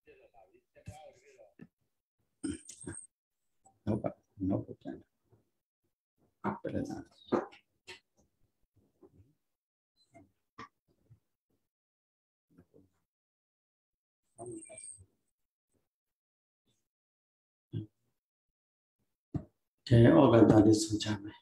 no, okay, all that is Jame.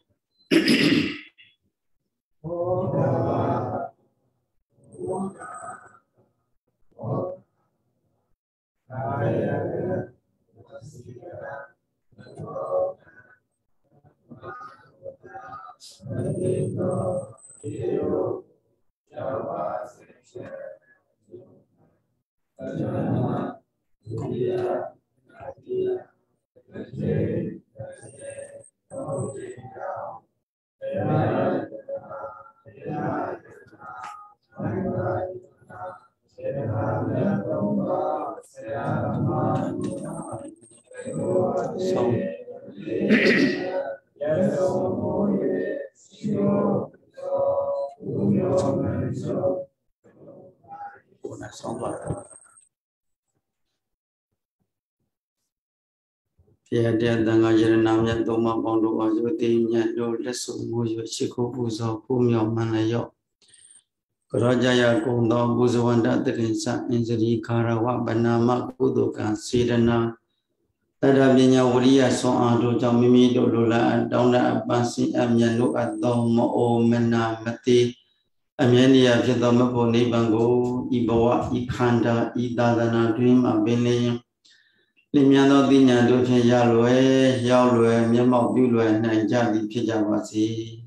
Yeah, dear Danga Yeranam Doma Bondo was within Yado Lesso Moyo Chico Buzo, Pumio Manayo. Rajaya Kundo Buzawanda Trinsa Injury Karawa Banama Kudoka Sidana Tadabinya Uria so Ando Jamimi Dola Dona Abasi Amyanu Adomo O Mena Mati Amyania Vidamapo Nibango Ibawa Ikanda Idadana Dream Abene Limiano Dina Duke Yalwe Yalwe Memo Bulwe Najadi Kijawasi.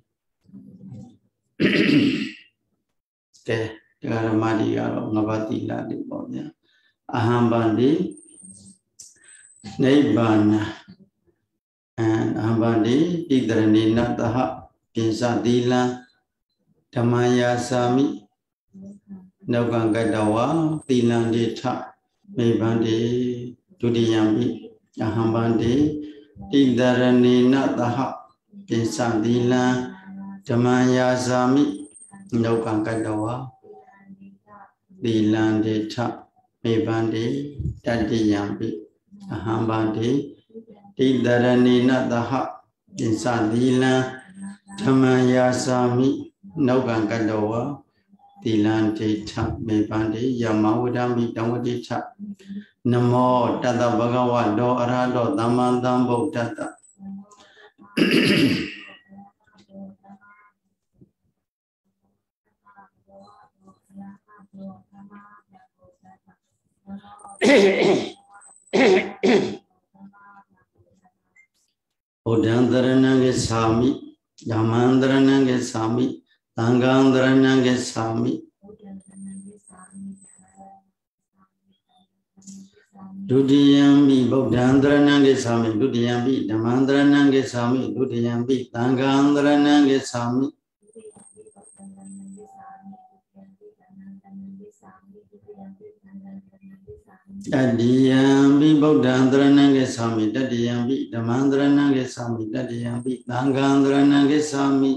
Okay, Garamadi Yalo Navati Ladi Boya Ahambandi Naibana and Ahambandi Idrani Nataha Pinsadila Tamaya Sami Nogangadawa Tinandita Mebandi Tudiyambi Ahambandi Idrani Nataha Pinsadila Tamaya Sami Nogangadawa Dilandita Mebandi Tadiyambi Ahambandi Tidarani Nataha Insadila Tamaya Sami Nogangadawa Dilandita Mebandi Yamawudami Dawadita Namo Tata Bhagava Do Arado Damandambo Tata Udandarananga Sami, Yamandarananga Sami, Tangandarananga Sami, Dudiyambi, Bodhandarananga Sami, Dudiyambi, Yamandarananga Sami, Dudiyambi, Tangandarananga Sami, Dadiyambi Bodhandrananga Sami, Dadiyambi Damandrananga Sami, Dadiyambi Tangandrananga Sami,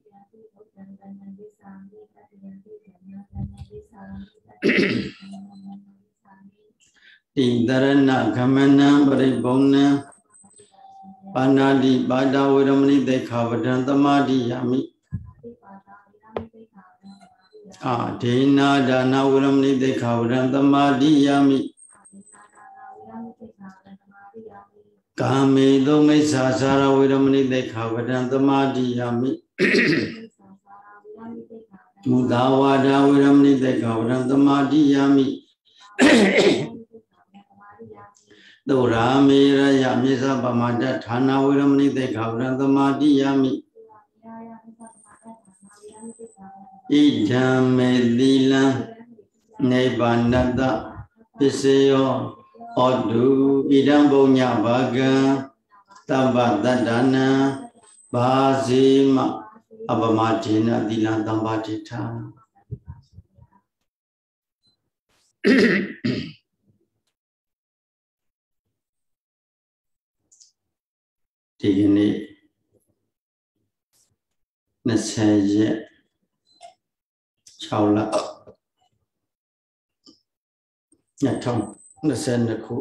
Tidarana Kamana Baribona Panadi Bada Viramani Dekavadan Tamadi Yami Dena Dana Viramani Dekavadan Tamadi Yami Kame Dome Sasara Viramani Dekavadan Tamadi Yami Mudawada Viramani Dekavadan Tamadi Yami Dora Mira Yamisa Bamada Thana Viramani Dekavadan Tamadi Yami Ijame Dila Nebanada Piseyo Odu Idambonya Baga Tabadadana Bazima Abamatina Dila Tambatita Tigini Nasaja Chaula Yatom 22 ခု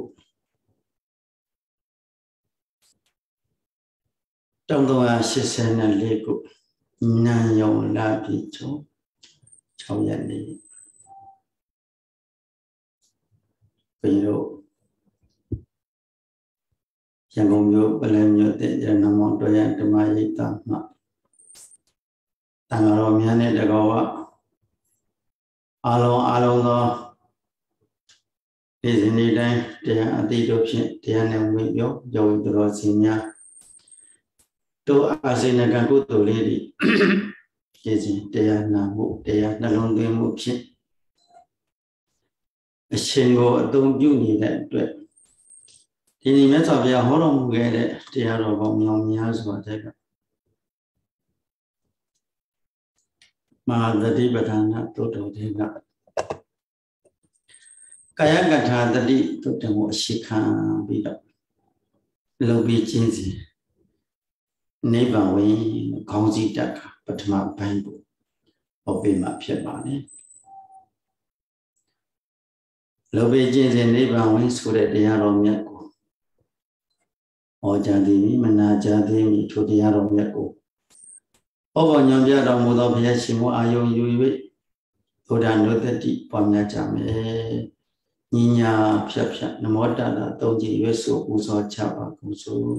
1384 ခုနံယုံလပြည့်ချုံ6 ရက်နေ့ပြီးတော့ရန်ကုန်မြို့ပလဲမြို့တဲ့ရဏမောတော်ရဓမ္မရိပ်သာမှာတန်ဃာတော်များနဲ့တကောကအားလုံးသောဒီနေ့တိုင်းတရားအတိတို့ဖြင့်တရားနဲ့ဝိပြောယောဂီတော်စင်များတို့အာစေနကံကုသိုလ်လေးတွေရည်တရားနာမှုတရားနှလုံးသွင်းမှုဖြင့်အရှင်ကိုအသုံးပြုနေတဲ့အတွက်ဒီနေ့မြတ်စွာဘုရားဟောတော်မူခဲ့တဲ့တရားတော်ပေါင်းမြောင်များစွာတဲ့ကမဟာသတိပဋ္ဌာန်သုတ်တော်တဲ့ကကာယကထာတတိသုတ်တော်ကိုအရှိခံပြီးတော့လုပ်ပြီးကျင့်စီနိဗ္ဗာန်ဝင်ခေါင်းစည်းတက်ပထမပိုင်းကိုဟောပေးမှာဖြစ်ပါတယ်လုပ်ပြီးကျင့်စီနိဗ္ဗာန်ဝင်ဆိုတဲ့တရားတော်မြတ်ကိုဟောကြားသည်မနာကြားသည်ထိုတရားတော်မြတ်ကိုဟောပေါ်ညွှန်ပြတော်မူသောဘုရားရှင်ကိုအာယုံယူ၍ဘုရားနုတ္တိပွားများကြမယ်ညညာဖြတ်နမောတတသုံးကြည်ရွတ်ဆိုပူဇော်ချပါကုန်စို့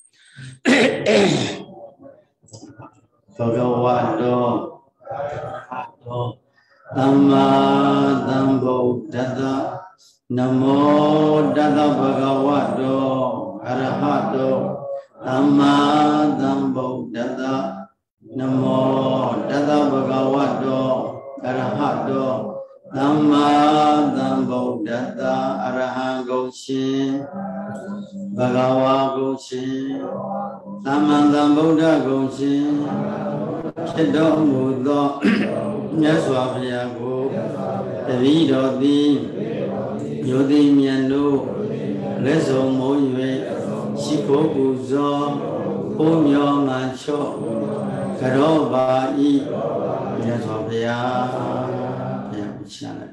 ဘဂဝတောသမ္မာသမ္ဗုဒ္ဓတ္တနမောတတ္တဘဂဝတောအရဟတောသမ္မာသမ္ဗုဒ္ဓတ္တနမောတတ္တဘဂဝတောအရဟတောသမ္မာသမ္ဗုဒ္ဓတ္တအရဟံကုန်ရှင်ဘဂဝါကုန်ရှင်သမ္မာသမ္ဗုဒ္ဓကုန်ရှင်ဖြစ်တော်မူသောမြတ်စွာဘုရားကိုတပည့်တော်သည်ယုတိမြတ်တို့လက်ဆောင်မိုး၍ရှိခိုးပူဇော်ဘုံမြောမှန်ချော့ကြောပါဤမြတ်စွာဘုရားရှာလိုက်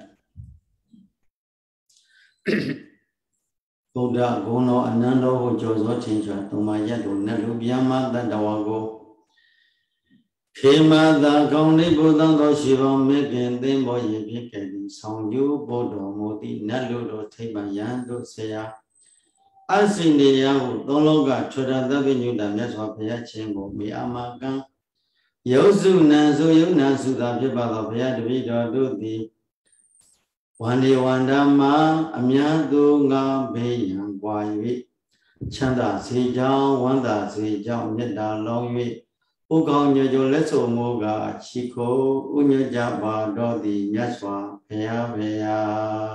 ဗုဒ္ဓဂုဏ်တော်အနန္တောကိုကြော်စောထင်ရှားသုံးပါးရက်တို့နတ်လူပြမတတ္တဝါကိုခေမသာကောင်းလေးဘုဒ္ဓတော်ရှိတော်မေခင်သင်္ဘောရည်ဖြစ်ခဲ့သည်ဆောင်ယူဘုဒ္ဓမူသည်နတ်လူတို့ထိပ်ပံယံတို့ဆရာအစိနေယဟုသုံးလောကထွဋ္ဌသဗ္ဗညုတမြတ်စွာဘုရားရှင်ကိုမေအမကံယုစုနံဆိုယုနံစုသာဖြစ်ပါသောဘုရားတပည့်တော်တို့သည်ဝန္ဒီဝန္ဒမှာအမြတ်သူငါဘေးရန်ပွား၍ချမ်းသာစေကြောင်းဝန္တာစေကြောင်းမေတ္တာလောင်း၍ဥကောင်းညွတ်လက်ဆိုမိုးကချီခိုးဥညွတ်ကြပါတော်သည်မြတ်စွာဘုရားဘုရား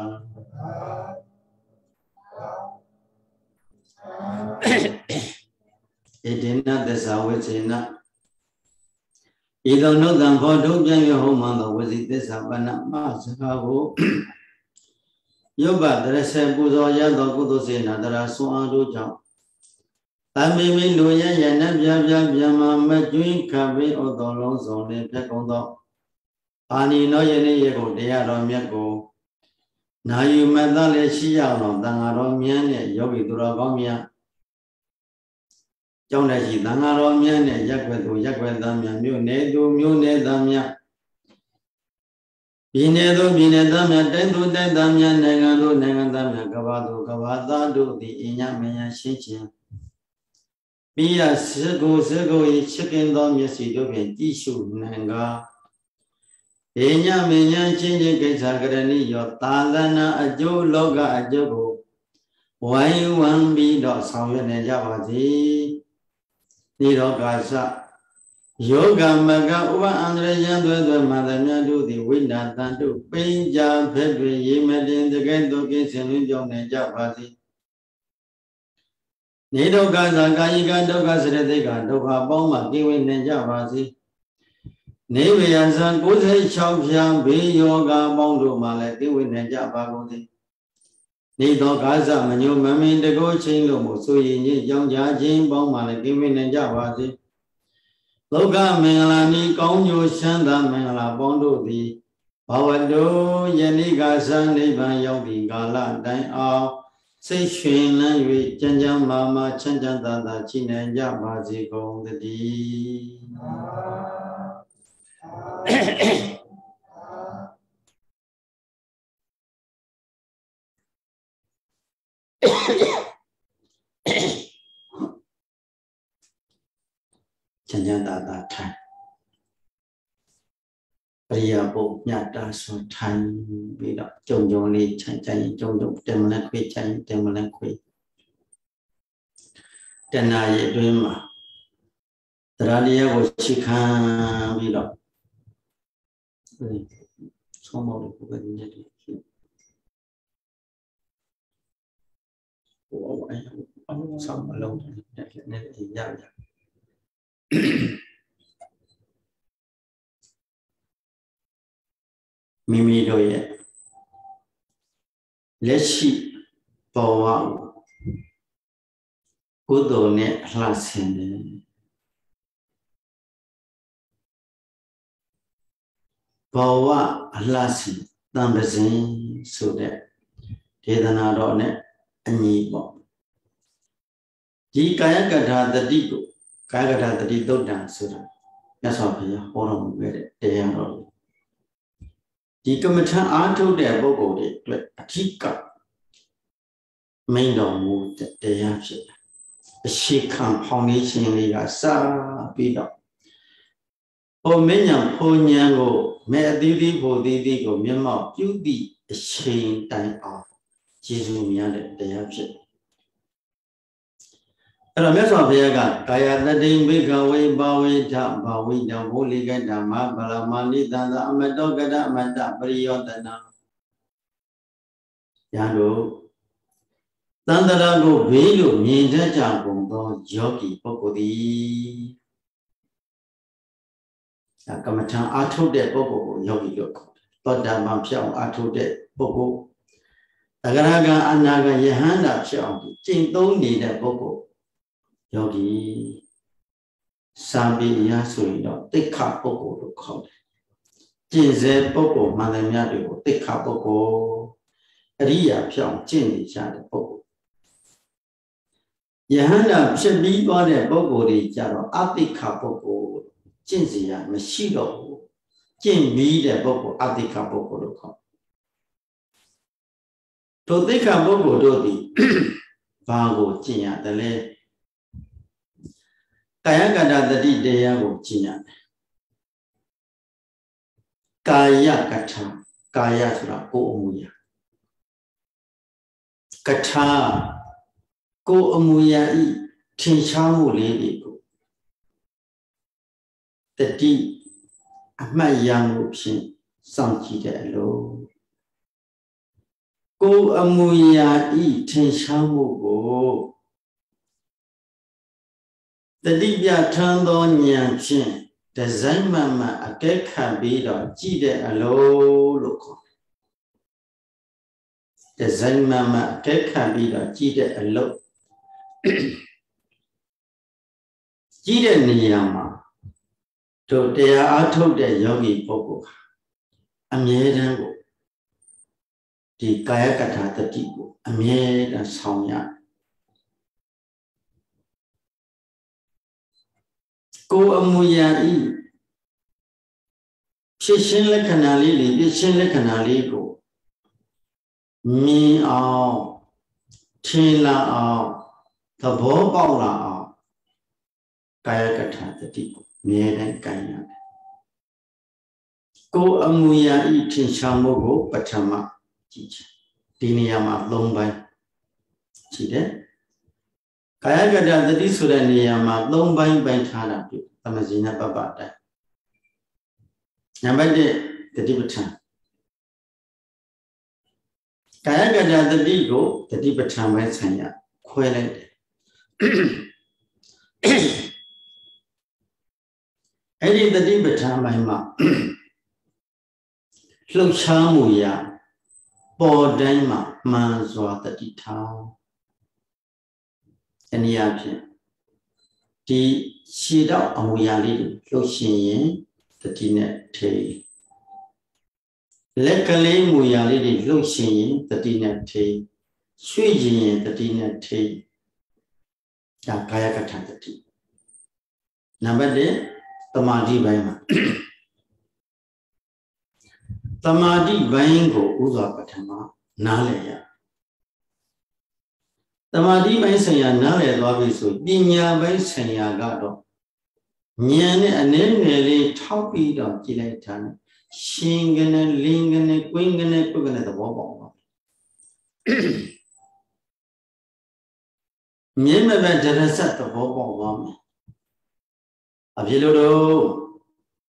ဣတိနသစ္စာဝိစေနဤသို့နှုတ်တံဖော်ထုတ်ပြန်၍ဟောမှန်သောဝစီသစ္စာပဏ္ဏမစကားကိုယုပ္ပတရဆေပူဇော်ရသောကုသိုလ်စေနာတရာဆွမ်းအားတို့ကြောင့်တမ္မိမိလူရရနပြပြမမကျွင်းခပ်ပြီးဩတော်လုံးစုံနှင့်ဖြတ်ကုန်သောအာနိနောယနေ့ရေကိုတရားတော်မြတ်ကိုနာယူမတ်သားလည်းရှိရအောင်တန်ဃာတော်မြတ်နဲ့ယောဂီသူတော်ကောင်းများကျောင်းတက်ရှိတန်ဃာတော်မြတ်နဲ့ရက်ွယ်သူရက်ွယ်သားများမြို့နယ်သူမြို့နယ်သားများပြည်နယ်သူပြည်နယ်သားများတိုင်းသူတိုင်းသားများနိုင်ငံသူနိုင်ငံသားများကဘာသူကဘာသားတို့သည်အညမယရှင်းခြင်းပိယစေကို၏ချစ်ခင်သောမျက်စိတို့ဖြင့်ကြည့်ရှုနိုင်ကားအညမယချင်းချင်းကိစ္စကရဏိယောသာသနာအကျိုးလောကအကျိုးကိုဝိုင်းဝန်းပြီးတော့ဆောင်ရွက်နေကြပါစေနိရောဂါစယောဂမကဥပအန္တရယံသွဲမန္တမြတ်တို့သည်ဝိနာတန်တို့ပိဉ္ကြဖက်တွင်ရေမတင်တကဲ့သို့ကိစ္စလင်းပြောင်းနေကြပါစေနိဒုက္ခသကာယိကဒုက္ခစရတိကဒုက္ခပေါင်းမှကိဝေနေကြပါစေနေဝေယံဇံ96ဖြံဘေးယောဂပေါင်းတို့မှလည်းကိဝေနေကြပါကုန်သည်နေသောကာသမညုမမင်းတကောချင်းလို့မို့ဆိုရင်ကြီးကြောင်းကြခြင်းပေါင်းမှလည်းကိဝေနေကြပါစေဒုက္ခမင်္ဂလာဤကောင်းကျိုးချမ်းသာမင်္ဂလာပေါင်းတို့သည်ဘာဝတောယနေ့ကသာနိဗ္ဗာန်ရောက်သည့်ကာလတိုင်အောင်စိတ်ရွှင်လန်း၍ကျမ်းကျမ်းမာမာချမ်းချမ်းသာသာရှိနိုင်ကြပါစေကုန်သတည်းချမ်းချမ်းသာသာထိုင်ပရိယာပုမြတ်တာဆိုထိုင်ပြီးတော့ကြုံကြုံလေးခြိုင်ခြိုင်ကြုံကြုံတယ်မလဲခွေခြိုင်တယ်မလဲခွေတဏှာရဲ့အတွင်းမှာတရားတရားကိုချစ်ခံပြီးတော့ဆုံးမလို့ကိုယ်ကနေတယ်ဟိုအဲ့ဆောင်းမလုံးတယ်နဲ့ရရမိမိတို့ရဲ့လက်ရှိဘဝကိုကုသိုလ်နဲ့လှဆင်တယ်ဘဝအလှဆင်တံပဇင်ဆိုတဲ့ဒေသနာတော်နဲ့အညီပေါ့ဒီကာယကထာတတိကိုကာယကထာတတိသုတ်တံဆိုတာမြတ်စွာဘုရားဟောတော်မူခဲ့တဲ့တရားတော်ဒီကမ္မထံအားထုတ်တဲ့ပုဂ္ဂိုလ်တွေအတွက်အထီးကမိန်တော်မူတဲ့တရားဖြစ်တယ်အရှိခံဖောင်ဒေးရှင်းလေးကစပြီးတော့ဟိုမဉ္ဇဉ်ဖုန်ဉဏ်ကိုမဲ့အသီးသီးဖို့သီးသီးကိုမျက်မှောက်ပြုသည့်အချိန်တိုင်အောင်ကျေးဇူးများတဲ့တရားဖြစ်တယ်အဲ့တော့မြတ်စွာဘုရားကကာယတတိဘိကဝေဘာဝေထဘာဝိတံဘုလိကဓမ္မဗလမဏိတံသာအမတောကတအမတပရိယောတနာယံတို့တန်တရာကိုဘေးလို့မြင်တတ်ကြကုန်သောယောဂီပုဂ္ဂိုလ်သည်ကမ္မထံအာထုတ်တဲ့ပုဂ္ဂိုလ်ကိုယောဂီလို့ခေါ်တယ်သောတာပန်ဖြစ်အောင်အာထုတ်တဲ့ပုဂ္ဂိုလ်သဂရကံအနာကယဟန္တာဖြစ်အောင်ကျင့်သုံးနေတဲ့ပုဂ္ဂိုလ်ယောဂီစာပေအရဆိုရင်တော့တိက္ခပုဂ္ဂိုလ်လို့ခေါ်တယ်ကျင့်စေပုဂ္ဂိုလ်မှန်တယ်များတွေကိုတိက္ခပုဂ္ဂိုလ်အရိယာဖြစ်အောင်ကျင့်နေကြတဲ့ပုဂ္ဂိုလ်ယဟန္တာဖြစ်ပြီးသွားတဲ့ပုဂ္ဂိုလ်တွေကြတော့အတိက္ခပုဂ္ဂိုလ်ကျင့်စီရမရှိတော့ဘူးကျင့်ပြီးတဲ့ပုဂ္ဂိုလ်အတိက္ခပုဂ္ဂိုလ်လို့ခေါ်တို့တိက္ခပုဂ္ဂိုလ်တို့သည်ဘာကိုကျင့်ရတယ်လဲကာယကတတတိတရားကိုကျင့်ရတယ်ကာယကထာကာယဆိုတာကိုယ်အမူအရာကထာကိုယ်အမူအရာဤထင်ရှားမှုလေးတွေကိုတတိအမှတ်ရမှုဖြင့်စောင့်ကြည့်တဲ့အလို့ကိုယ်အမူအရာဤထင်ရှားမှုကိုတတိပြထမ်းသောဉာဏ်ဖြင့်ဒီဇိုင်းမှန်မှအကဲခတ်ပြီးတော့ကြည့်တဲ့အလို့ခေါ်တယ်ဒီဇိုင်းမှန်မှအကဲခတ်ပြီးတော့ကြည့်တဲ့အလို့ကြည့်တဲ့နေရာမှာတို့တရားအားထုတ်တဲ့ယောဂီပုဂ္ဂိုလ်အမြဲတမ်းကိုဒီကာယကထာတတိကိုအမြဲတမ်းဆောင်ရကိုယ်အမူအရာဤဖြစ်ရှင်းလက္ခဏာလေးတွေဖြစ်ရှင်းလက္ခဏာလေးကိုမြင်အောင်ထင်လာအောင်သဘောပေါက်လာအောင်ကာယကထာတတိကိုအမြဲတမ်းကိုင်ရတယ်ကိုယ်အမူအရာဤထင်ရှားမှုကိုပထမကြည့်ချင်ဒီနေရာမှာ၃ပိုင်းကြည့်တယ်ကာယကထာတတိဆိုတဲ့နေရာမှာ၃ပိုင်းပိုင်းထားတာပြုသမဇိနပပတိုင်နံပါတ်1တတိပဋ္ဌာန်ကာယကထာတတိကိုတတိပဋ္ဌာန်ပိုင်းဆိုင်ရာခွဲလိုက်တယ်အဲ့ဒီတတိပဋ္ဌာန်ပိုင်းမှာလှုပ်ရှားမှုရာပေါ်တိုင်းမှာမှန်စွာတတိထားအနည်းအားဖြင့်ဒီရှည်တော့အမူအရာလေးလှုပ်ရှင်ရင်တတိနဲ့ထေ Lekale muyali luxin, the dinner tea, sweetin, the dinner tea, Kayakata tea. Number day, Tamadi Baima. Tamadi Baingo, Uza Patama, Nalea. Tamadi Baisaya, Nale, Loviso, Dinya Baisaya Gado. Nyan and Nelly, Topi, or Gilatan, Shingen, Lingen, Quingen, Quingen at the Bobo. Nyemba Teresa, the Bobo woman. A Vilodo,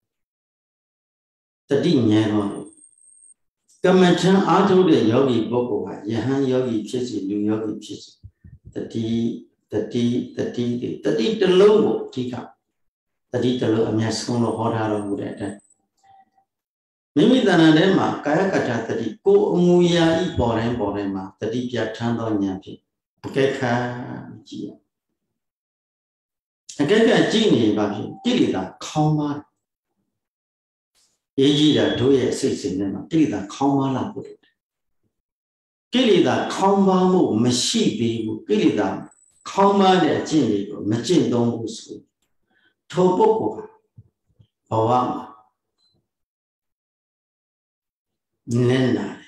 the Dinya. Commission out of the Yogi Boko, Yahan Yogi Chisi, New Yogi Chisi, the tea, the logo, Tika, the detail of Mascono Hotaro would at. Mimi than Adema, Kayakata, the Go Muya, Borema, the Dipia Tando Nyapi, Keka Gia. A Keka Genie, Babi, Gilida, Koma. Ejida, 2 years, 6 in them, Gilida, Koma. Gilida, Koma, Mashi, Gilida, Koma, the Genie, Machin Dongus, Toboka, Awama, Nena.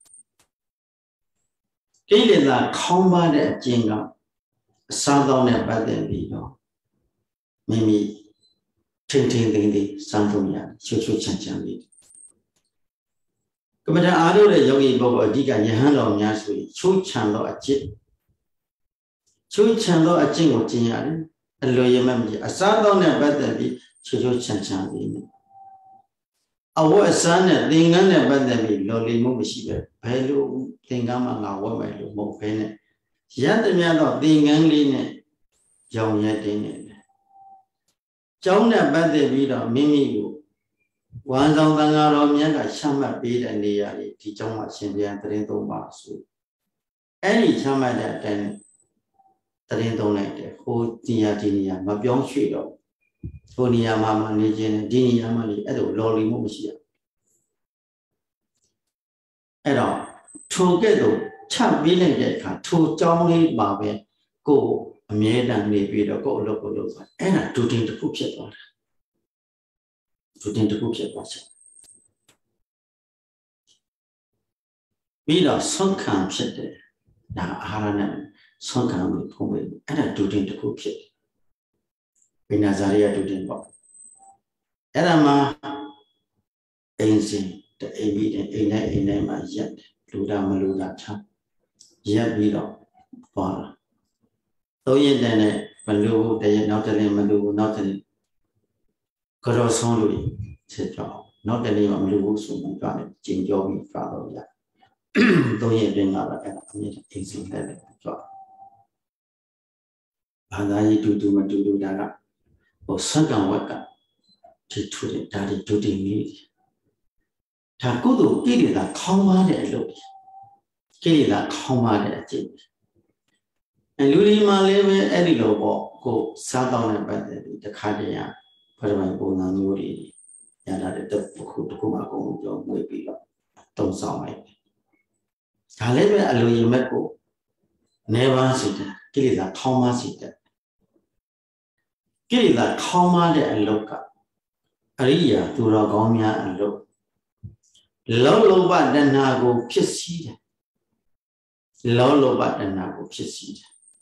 Gilida, Koma, the Jinga, Southern and Baden Vigo, Mimi. Tinting Santonia, Chuchu Chanchan. Commander Ado, the Yogi Bobo, Diga, Yahano, Yasui, Chu Chando a chip. Chu Chando a jingle Tian, a loyamam, a Sardon and Badabi, Chuchu Chanchan. Our son, Lingan and Badabi, Loli Mubishi, Pelu, Tingama, Woman, Mopene. Yadamiano, Lingan Line, Young Yadin. Jonah Badabi, Mimi. One of the Aromia, Shama beat and the Tichoma Shindia Trento Basu. Any Shama that then Trento Night, who Tiatinia, Mabion Shido, Tonia Mamma Nijin, Dini Amali, Edo, Loli Musia. Edo, together, Chap Villan, 2 Johnny Babe, go, a maid and maybe the go local, and I do think the cook shit. To think to cook it was. We lost some camp shit there. Now, Haranan, some camp with home, and I do think to cook it. In Nazaria to think about. Edama, Ainsi, the Abi, and Enema yet, Luda Maluda Chap. Yet we don't follow. Though yet then, Malu, they not a Malu, not a Corosonly, said John, not the name of Lusu, got it, Jim Joby, father, though he didn't have an easy letter. And I do that, or second worker, to the daddy to the need. Takudu, get it a command look, get it a command at it. And Lulima live any lobo, go sat down and by the cardiac. But go on Yuri, and I did the Pukuma go, will be don't sound like. I live at Louis never sit, get it a Thomas sit. Get it a command and look up. Aria to Ragomia and look. Lolo but then I go kiss seed. Lolo but then I go kiss seed.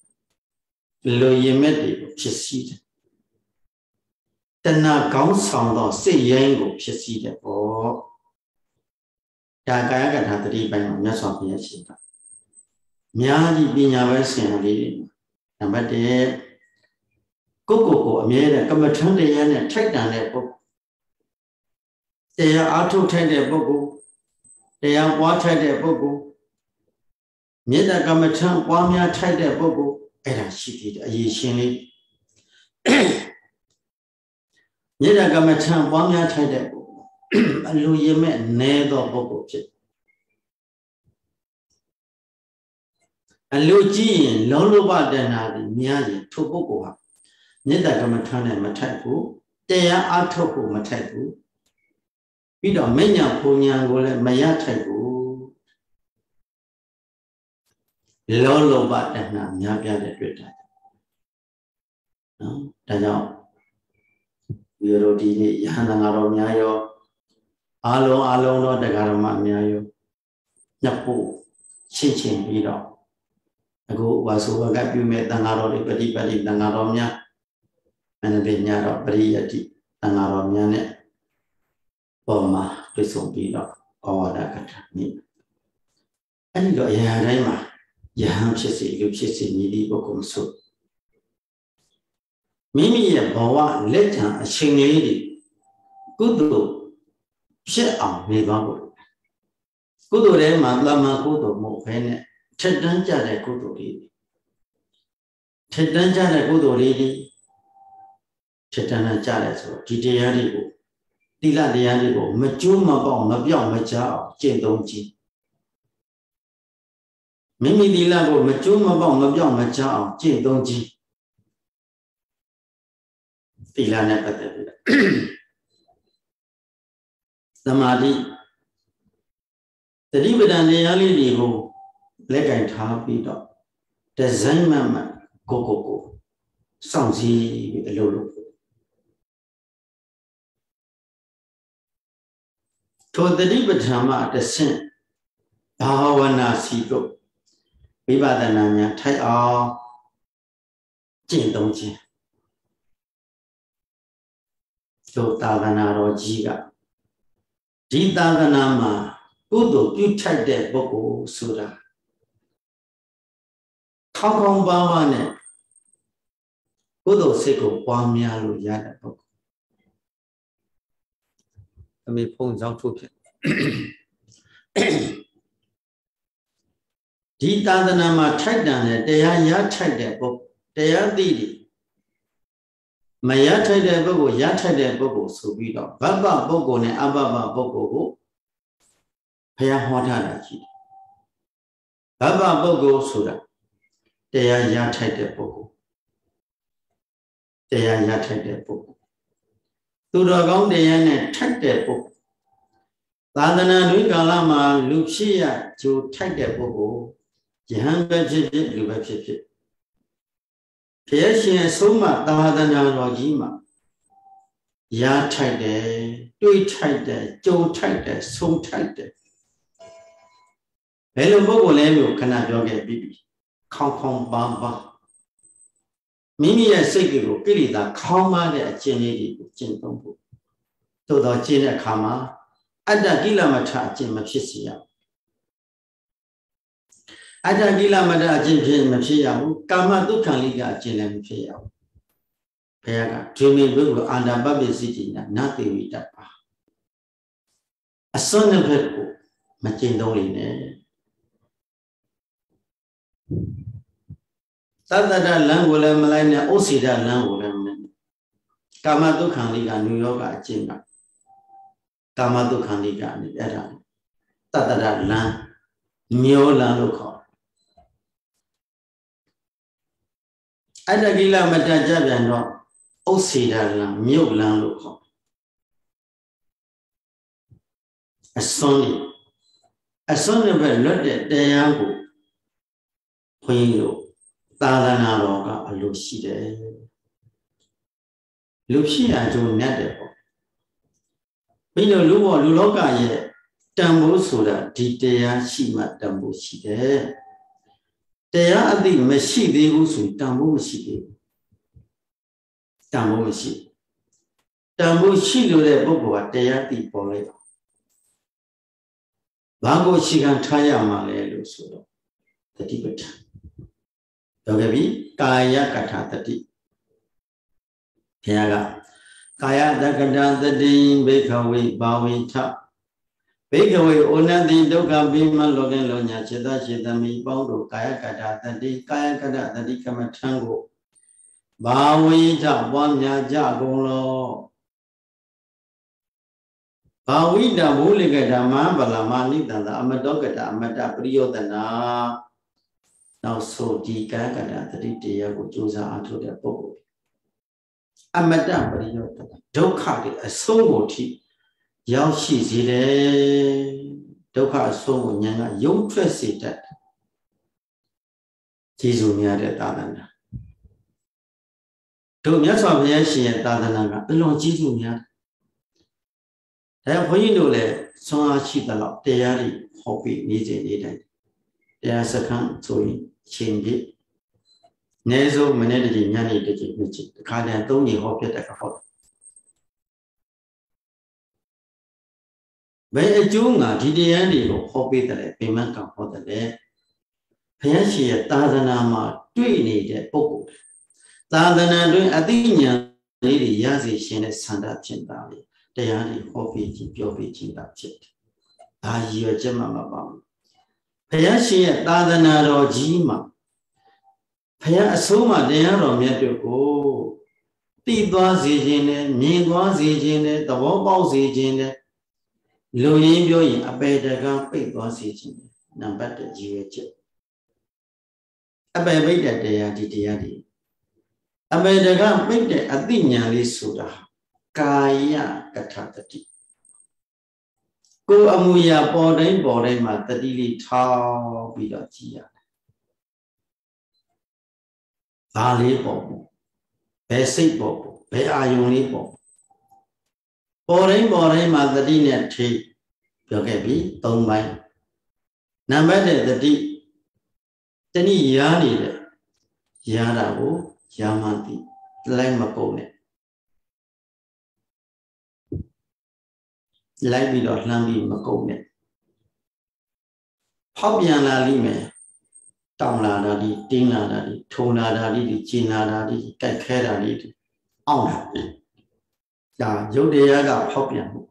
Loyemedi kiss seed. Then I go sound say yango pissy or Dagaga had the deep and mess of Yashita. Miadi being a version, and but the Coco made a combatant and take down their book. They are out to take their book, they are water their book. Neither combatant, one year take their book, and she did a year. Neither Gamatan, 1 year tried that book. And Louis met neither book. And Luigi, Loloba than Miaji, 2 book. Neither Gamatan and Matapu, they are Atoku Matapu. ပြီးတော့မညာဘုံညာကိုလည်းမရထိုက်ဘူးလောလောဘတဏှာများပြားတဲ့တွေ့တာနော်ဒါကြောင့်ဝိရောဒီနေ့ယဟန်တန်ဃာတော်များရောအားလုံးသောတရားဓမ္မများရောညှပ်ဖို့ချင်းပြီးတော့အခုဝါဆိုဝကပြုမဲ့တန်ဃာတော်တွေပฏิပတ်တိတန်ဃာတော်များမနတိညာတော်ပရိယတိတန်ဃာတော်များနဲ့ပေါ်မှာတွေ့ဆုံပြီးတော့ဩဝါဒကထာမိအဲ့ဒီတော့အရာတိုင်းမှာယဟန်ဖြစ်စေလူဖြစ်စေညီဒီပုဂ္ဂိုလ်ဆိုမိမိရဲ့ဘဝလက်ထံအချိန်လေးတွေကုသိုလ်ဖြစ်အောင်နေပါဖို့ကုသိုလ်ထဲမှာတမန်ကုသိုလ်မဟုတ်ဘဲနဲ့ထက်တန်းကြတဲ့ကုသိုလ်တွေထက်တန်းကြတဲ့ကုသိုလ်တွေထက်တန်းကြတယ်ဆိုတော့ဒီတရားတွေကိုသီလတရားတွေကိုမကျိုးမပေါက်မပြောင်းမကြအောင်ကျင့်သုံးကြည့်မိမိသီလကိုမကျိုးမပေါက်မပြောင်းမကြအောင်ကျင့်သုံးကြည့်သီလနဲ့ပတ်သက်ပြီးသမာဓိတတိပဒံတရားလေးတွေကိုလက်ကင်ထားပြီးတော့ဒီဇိုင်းမှကိုစောင့်စည်းပြီးအလုပ်လုပ်ထိုတတိပဋ္ဌာန်မှာတဆင့်ဘာဝနာစီတို့ဝိပဿနာဉာဏ်ထိုက်အောင်ကျင့်သုံးခြင်းတို့သာသနာတော်ကြီးကဒီသာသနာမှာကုသိုလ်ပြုထိုက်တဲ့ပုဂ္ဂိုလ်ဆိုတာခေါင်းပါးပါးနဲ့ကုသိုလ်စိတ်ကိုပွားများလို့ရတဲ့ပုဂ္ဂိုလ်အမေဖုန်းကြောင့်ထုတ်ဖြစ်ဒီသာသနာမှာထိုက်တန်တဲ့တရားရထိုက်တဲ့ပုဂ္ဂိုလ်တရားသိတယ်မရထိုက်တဲ့ပုဂ္ဂိုလ်ရထိုက်တဲ့ပုဂ္ဂိုလ်ဆိုပြီးတော့ဘဗ္ဗပုဂ္ဂိုလ်နဲ့အဘဗ္ဗပုဂ္ဂိုလ်ကိုဘုရားဟောထားတာရှိတယ်ဘဗ္ဗပုဂ္ဂိုလ်ဆိုတာတရားရထိုက်တဲ့ပုဂ္ဂိုလ်တရားရထိုက်တဲ့ပုဂ္ဂိုလ်သူတော်ကောင်းတရားနဲ့ထိုက်တဲ့ပုဂ္ဂိုလ်သာသနာ့တွင်ကာလမှာလူဖြစ်ရကြိုထိုက်တဲ့ပုဂ္ဂိုလ်ယဟန်ပဲဖြစ်ဖြစ်လူပဲဖြစ်ဖြစ်ဘုရားရှင်အဆုံးအမသာသနာတော်ကြီးမှာရထိုက်တယ်တွေ့ထိုက်တယ်ကြုံထိုက်တယ်ဆုံးထိုက်တယ်ဘယ်လိုပုဂ္ဂိုလ်လဲလို့ခဏပြောခဲ့ပြီးပြီခေါင်းပါပါမိမိရဲ့စိတ်ကိုကိလေသာခေါင်းပါတဲ့အကျင့်လေးတွေကိုကျင့်သုံးဖို့သို့တော်ကျင့်တဲ့အခါမှာအတ္တကိလမထအကျင့်မဖြစ်စေရအတ္တကိလမထအကျင့်ဖြစ်မဖြစ်ရဘူးကာမဒုက္ခလိကအကျင့်လည်းမဖြစ်ရဘူးဘုရားကဒွေမင်းဘုရားအာန္တပပ္ပစိတိနာနသေဝိတ္တပါအစွန်းနှစ်ဖက်ကိုမကျင့်သုံးနေနဲ့သတ္တတလမ်းကိုလည်းမလိုက်နဲ့ဥစ္စေတလမ်းကိုလည်းမလိုက်နဲ့ကာမဒုက္ခလိကနုယောဂအကျင့်ကကာမဒုက္ခလိကနေအဲ့ဒါတတ္တတလမ်းမျောလမ်းလို့ခေါ်အတ္တကိလမတ္တကြပြန်တော့ဥစ္စေတလမ်းမြုပ်လမ်းလို့ခေါ်အစွန်းတွေပဲလွတ်တဲ့တရားကိုခွင်းလို့သာသနာတော်ကအလိုရှိတယ်လူဖြစ်ရကြုံနဲ့တယ်ပေါ့ပြီးတော့လူလောကရဲ့တန်ဖိုးဆိုတာဒီတရားရှိမှတန်ဖိုးရှိတယ်တရားအသိမရှိသေးဘူးဆိုရင်တန်ဖိုးမရှိသေးဘူးတန်ဖိုးမရှိတန်ဖိုးရှိလို့တဲ့ပုဂ္ဂိုလ်ကတရားသိပေါ်လိုက်တာဘာကိုရှိခံထားရမှာလဲလို့ဆိုတော့တတိပဋ္ဌာန်ပြောခဲ့ပြီကာယကထာတတိဘုရားကကာယတက္ကတာတတိဘိခဝေဘာဝိထဘိခဝေဩနတိဒုက္ခပိမလောကလောညာစေတစေတမိပေါင်းတို့ကာယကထာတတိကာယကထာတတိကမ္မထံကိုဘာဝိထပွားများကြကုန်လောဘာဝိတဘုလိကဓမ္မဗလမာနိတန္တအမတောကတအမတပရိယောတနာနောက်ဆိုဒီကာယကထာတတိတရားကိုကြိုးစားအားထုတ်တဲ့ပုဂ္ဂိုလ်အမတပရိယောတနာဒုက္ခတွေအဆုံးကိုထိရောက်ရှိစေတယ်ဒုက္ခအဆုံးကိုဉာဏ်ကရုပ်ထွက်စေတတ်ကျေးဇူးများတဲ့သာသနာတို့မြတ်စွာဘုရားရှင်ရဲ့သာသနာကအလွန်ကျေးဇူးများတယ်ဒါဘုန်းကြီးတို့လည်းဆွမ်းအားရှိသလောက်တရားတွေဟောပြီးနေစဉ်နေတိုင်းတရားစခန်းဆိုရင်ချိန်ပြည့်အနည်းဆုံးမနေ့တည်းညနေတည်းနှစ်ချိန်တစ်ခါတည်း3ချိန်ဟောပြတဲ့ကဟောဘယ်အကျိုးငါဒီတရားတွေကိုဟောပေးတယ်ပင်မကံဟောတယ်ဘုရားရှင်ရဲ့သာသနာမှာတွေ့နေတဲ့ပုဂ္ဂိုလ်သာသနာတွင်အသိဉာဏ်လေးတွေရစေရှင်တဲ့ဆန္ဒဖြစ်တာလေတရားတွေဟောပေးခြင်းပြောပေးခြင်းတာဖြစ်တယ်။ဒါရည်ရွယ်ချက်မှမပါဘူး။ဘုရားရှင်ရဲ့သာသနာတော်ကြီးမှာဘုရားအဆုံးအမတရားတော်မြတ်တို့ကိုသိသွားစေခြင်းနဲ့မြင်သွားစေခြင်းနဲ့သဘောပေါက်စေခြင်းနဲ့လူရင်းပြောရင်အပေတကပိတ်သွားစေခြင်းနံပါတ်1ရည်ရွယ်ချက်အပေပိတ်တဲ့တရားဒီတရားဒီအပေတကပိတ်တဲ့အသိဉာဏ်လေးဆိုတာကာယကထာတတိကိုယ်အမူအရာပေါ်တိုင်းမှာတတိလေးထောက်ပြီးတော့ကြည်ရတယ်။ဒါလေးပေါ်ဘယ်စိတ်ပေါ်ဘယ်အာယုံလေးပေါ်တိုင်းမှာတတိနဲ့ထိပြောခဲ့ပြီ3ပိုင်းနံပါတ်1တတိတဏှိရာနေတယ်ရာတာကိုရာမှန်သိလိုက်မကုန်နဲ့လိုက်ပြီးတော့လှမ်းပြီးမကုန်နဲ့ဖောက်ပြန်လာလိမ့်မယ်တောင်းလာတာဒီတင်းလာတာဒီထုံလာတာဒီကျင်လာတာဒီကြိုက်ခဲတာဒီအောင့်လာပြီဒါရုပ်တရားကဖောက်ပြန်မှု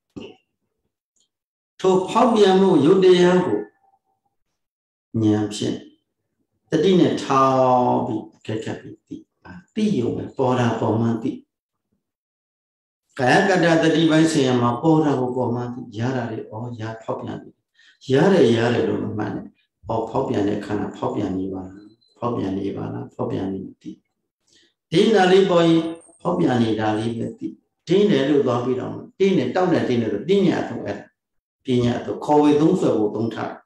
ထိုဖောက်ပြန်မှုရုပ်တရားကိုဉာဏ်ဖြင့်တတိနဲ့ထောက်ပြီးခက်ခက်ပြီးသိရုံပဲပေါ်တာပေါ်မှသိကာယကတ္တတတိပိုင်းဆင်ရမှာပေါ်တာကိုပေါ်မှသိရတာလေဩရဖောက်ပြန်ပြီရတယ်လို့မမှန်နဲ့ဩဖောက်ပြန်တဲ့ခန္ဓာဖောက်ပြန်နေပါလားဖောက်ပြန်နေပါလားဖောက်ပြန်နေသိဒီနာလေးပေါ်ရင်ဖောက်ပြန်နေတာလေးပဲသိတင်းတယ်လို့သွားပြီးတော့တင်းတယ်တောက်တယ်တင်းတယ်လို့ပညာအထုအဲ့ပညာအထုခေါ်ဝေသုံးဆွဲဖို့သုံးထား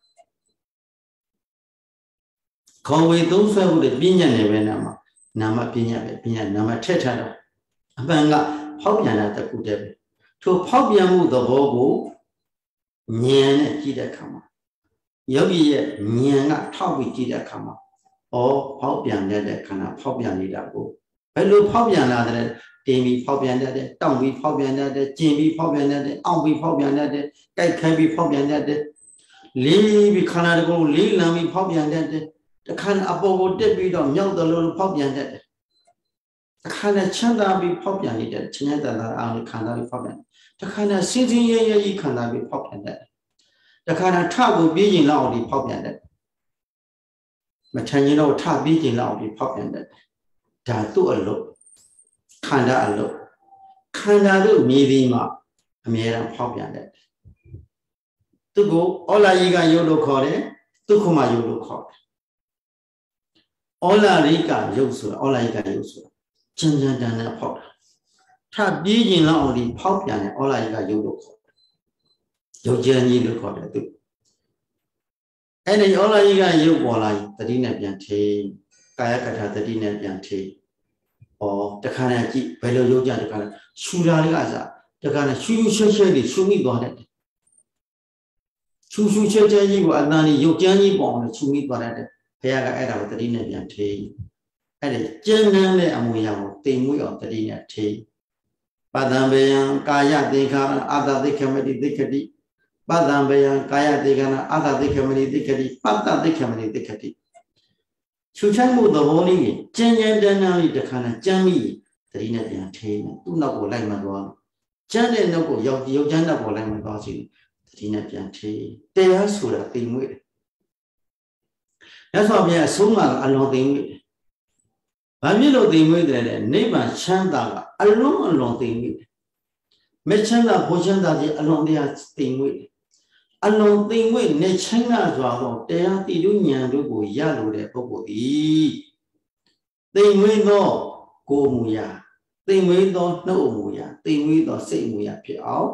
ခေါ်ဝေသုံးဆွဲဖို့လေပညာနယ်ပဲနာမှာနာမပညာပဲပညာနာမထက်ထားတော့အပန်ကဖောက်ပြန်တာတခုတည်းပဲထိုဖောက်ပြန်မှုသဘောကိုဉာဏ်နဲ့ကြည့်တဲ့အခါမှာယောဂီရဲ့ဉာဏ်ကထောက်ပြီးကြည့်တဲ့အခါမှာဩဖောက်ပြန်တဲ့ခန္ဓာဖောက်ပြန်နေတာကိုဘယ်လိုဖောက်ပြန်လာတဲ့တင်းပြီးဖောက်ပြန်တဲ့တောင့်ပြီးဖောက်ပြန်တဲ့ကျင်ပြီးဖောက်ပြန်တဲ့အောင့်ပြီးဖောက်ပြန်တဲ့ကြိုက်ခဲပြီးဖောက်ပြန်တဲ့လေးပြီးခန္ဓာတကူလေးလံပြီးဖောက်ပြန်တဲ့တခါအပေါ်ကိုတက်ပြီးတော့မြောက်တယ်လို့ဖောက်ပြန်တဲ့တခါနဲ့ချမ်းသာပြီးဖောက်ပြန်နေတဲ့ချမ်းသာတာအောင်ခန္ဓာပြီးဖောက်ပြန်တခါနဲ့စင်စင်ရဲရဲကြီးခန္ဓာပြီးဖောက်ပြန်တဲ့တခါနဲ့ထကိုပြေးရင်လောက်အောင်ဒီဖောက်ပြန်တဲ့မထန်ရင်တော့ထပြေးရင်လောက်အောင်ဒီဖောက်ပြန်တဲ့ဒါသူ့အလုပ်ခန္ဓာအလုပ်ခန္ဓာတို့မြည်ပြီးမှအမြဲတမ်းဖောက်ပြန်တဲ့သူကိုဩလာယိကယုတ်လို့ခေါ်တယ်ဒုက္ခမယုတ်လို့ခေါ်တယ်ဩလာရိကယုတ်ဆိုတာဩလာယိကယုတ်ဆိုတာကျန်တန်နဲ့ဖောက်တာထပြေးရင်လောက်အောင်ဒီဖောက်ပြန်တဲ့ဩလာယိကယုတ်လို့ခေါ်တယ်ယုတ်ကျန်ကြီးလို့ခေါ်တယ်သူအဲ့ဒီဩလာယိကယုတ်ပေါ်လာရင်တတိနဲ့ပြန်ထိကာယကထာတတိနဲ့ပြန်ထိဩတခါနဲ့ကြည့်ဘယ်လိုယုတ်ကြတခါနဲ့ရှူတာလေးကစားတခါနဲ့ရှူရှဲရှဲလေးရှူမိသွားတယ်ရှူရှဲရှဲကြီးကိုအတန်ကြီးယုတ်ကျန်ကြီးပေါ်အောင်ရှူမိသွားတယ်ဘုရားကအဲ့ဒါကိုတတိနဲ့ပြန်ထိအဲ့ဒီကျဉ်းနှံတဲ့အမူအရာကိုတိမ်မွေ့အောင်တတိနဲ့ထိပတ္တံဘေယံကာယသေခာအာသသိခမတိသိခတိပတ္တံဘေယံကာယသေခာအာသသိခမတိသိခတိပတ္တသိခမတိသိခတိချူချိုင်းမှုသဘောလေးကြီးကျဉ်းကျဉ်းတန်းတန်းလေးတစ်ခါနဲ့ကြမ်းမိတတိနဲ့ပြန်ထိသူ့နောက်ကိုလိုက်မှသွားကျမ်းတဲ့နောက်ကိုရောက်ကျမ်းနောက်ကိုလိုက်မှသွားစီတတိနဲ့ပြန်ထိတရားဆိုတာတိမ်မွေ့တယ်မြတ်စွာဘုရားအဆုံးအမအလွန်သိမ့်မွေ့တယ်။ဘာဖြစ်လို့သိမ့်မွေ့တယ်လဲနိဗ္ဗာန်ချမ်းသာကအလွန်သိမ့်မွေ့တယ်။မချမ်းသာဘုချမ်းသာကြီးအလွန်တရားသိမ့်မွေ့တယ်။အလွန်သိမ့်မွေ့နေချမ်းသာစွာသောတရားတိတုဉာဏ်တို့ကိုရလိုတဲ့ပုဂ္ဂိုလ်သည်သိမ့်မွေ့သောကိုယ်မူရာသိမ့်မွေ့သောနှုတ်မူရာသိမ့်မွေ့သောစိတ်မူရာဖြစ်အောင်တ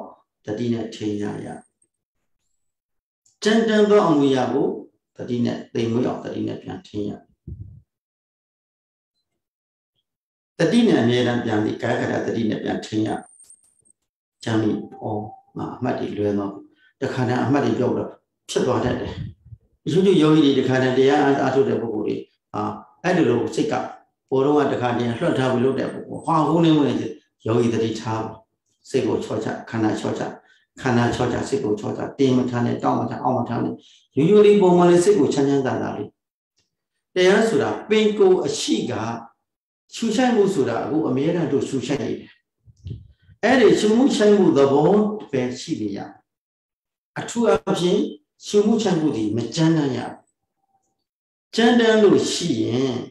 Tadina Tinya. Gender Amuyabu, Tadina, they move out Tadina Piantina. Tadina made and Pian the Kaka Tadina Piantina. Jammy or Madi Luno, the Kana Madi Yoga, Chipota. You do Yogi the Canada and Atu the Bogori. I don't know, sick up. Oro at the Canadian, not how we look at how who Yogi the Tab, Sego Chocha, Kana Chocha, Kana Chocha, Sego Chocha, Dematane, Domata, Omatane. Usually Bomane Sego Chanyan Dali. They answered a Bingo, a Shiga, Shushan Musura, who American to Shushan. Ere Shimushan the bone, fair Shilia. A true option, Shimushan Budi, Majana. Gender no she.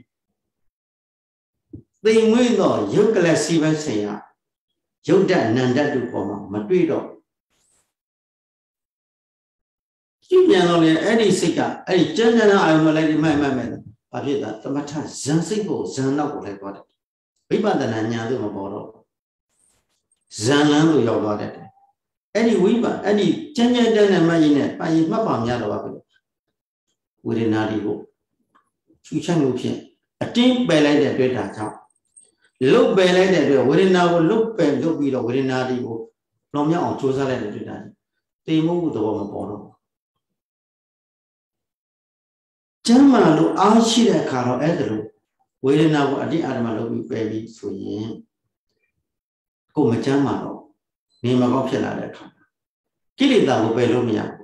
They may know you glass even say, you done none that do for Madrido. You know, any cigar, any general, I will let my man. I did that the matter, Zansibo, Zanabo, like what it. We bought the Nanyadu Maboro. Zanando, your body. Any weaver, any general and marionette, by his mapam yellow within Nadigo. Chuchan a team by like that data. Look by like that, within now look by look below within Nadigo. Lomia on Chosa like that. They move the woman bottle. German, I'll see that car Edlu. Within now at the animal baby, so yen. Go Majamano. Name of option at that. Kill it down by Lumia.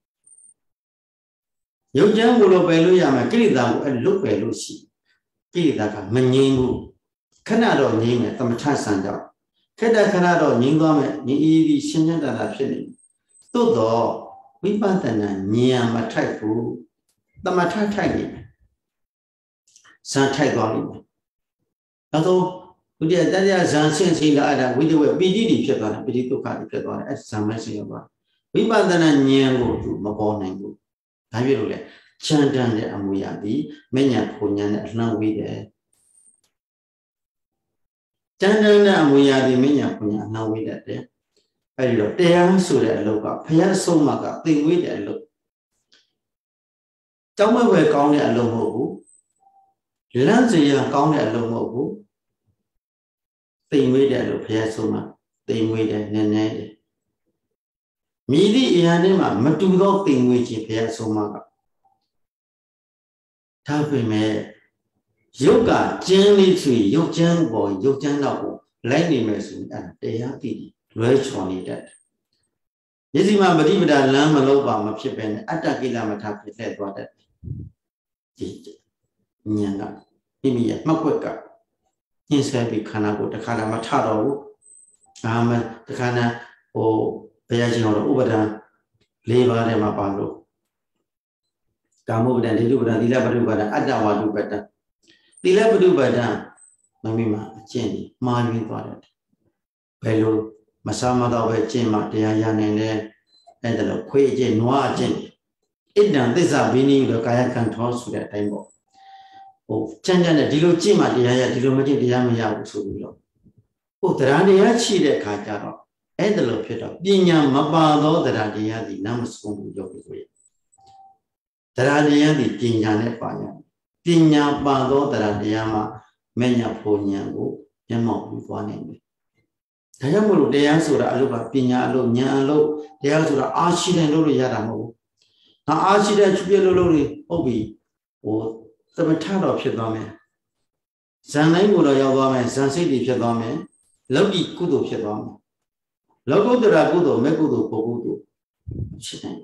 You jam will obey Luyama, kill it down and look by Lucy. Kill that Maningu. Canado name it, Tamatasan. Kada Canado, Ningome, Ni Shinyan that are feeling. Todo, we button near Mataiku, the Matai. San Taigoli. Although, we did that as Zansin in the other, we do a BD Pepper, Bidito Card Pepper, as some messing about. We button near go to Mabonango. I will let Chandan the Amuyadi, Menya Punyan at Nawide. Chandan the Amuyadi, Menya Punyan, now with that there. I look there, so that look up, Paya so maga, thing with that look. Tama were counted at Lomo, Lanzia counted at Lomo, thing with that look, Paya so much, thing with that Nene. Midi Yanima, Matudo thing which is Paya so much. Tapping me Yoga, Jenny tree, Yojan boy, Yojan novel, Landy Mason, and they are the rich on it. Yezima believe that Lama Loba, Mapipan, Atakila Matap, said what that. Nyanga, Mimi, Makweka. Inside be Kanago, the Kana Matado, the Kana, or Payajin or Ubada, Leva de Mapalo. Kamu dan itu berada di level berada ada waduh berada di level berada memang jenis malu berada perlu masama tahu jenis dia yang ini adalah kue jenis nuan jenis ini desa bini udah kaya kantor sudah tembok oh jangan dulu jenis dia ya dulu macam dia menjauh sudah oh terang dia ciri kaca lo adalah kita binya mabado terang dia di nama sekolah jauh itu Teradia di Tinyane Paya. Tinya Bado Teradiama, Menya Ponyango, Yamo Puane. Tayamulu, they answer Aluba, Pinyalo, Nyalo, they answer Archie and Lulu Yaramo. Now Archie and Chubeluri, Obi, or the Matado of Shadome. Sanangula Yavame, Sansidi Shadome, Logi Kudo Shadome. Logo de Ragudo, Megudo, Pogudo. Shitango.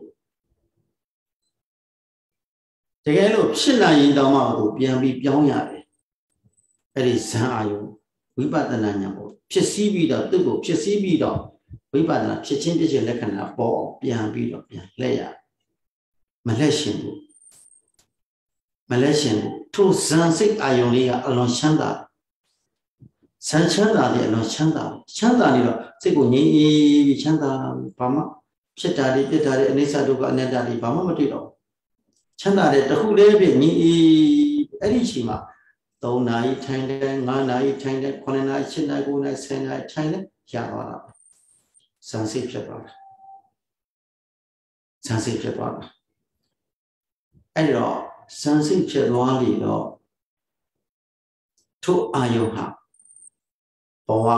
The yellow Chilla in the mouth, Biambi Bianya. That is San we bought the Nanyamo. Chessibi dog, the book, Chessibi dog. We bought the Chichin Lecan, ball, Biambi dog, Leia. Malaysian. Malaysian, two Sansic Ionia along Chanda. San Chanda, the along Chanda. Chanda, Seguni, Chanda, Pama, Chetari, Petari, and Nisaduka, and Nedari, Pama Matito. Chanda the who live in Erishima. Though night, China, China, Konana, China, Guna, China, China, Yavana. စံစိတ်ဖြစ်သွားတာစံစိတ်ဖြစ်သွားတာအဲ့တော့စံစိတ်ဖြစ်သွားလေတော့ထိုအာယုဟာဘဝ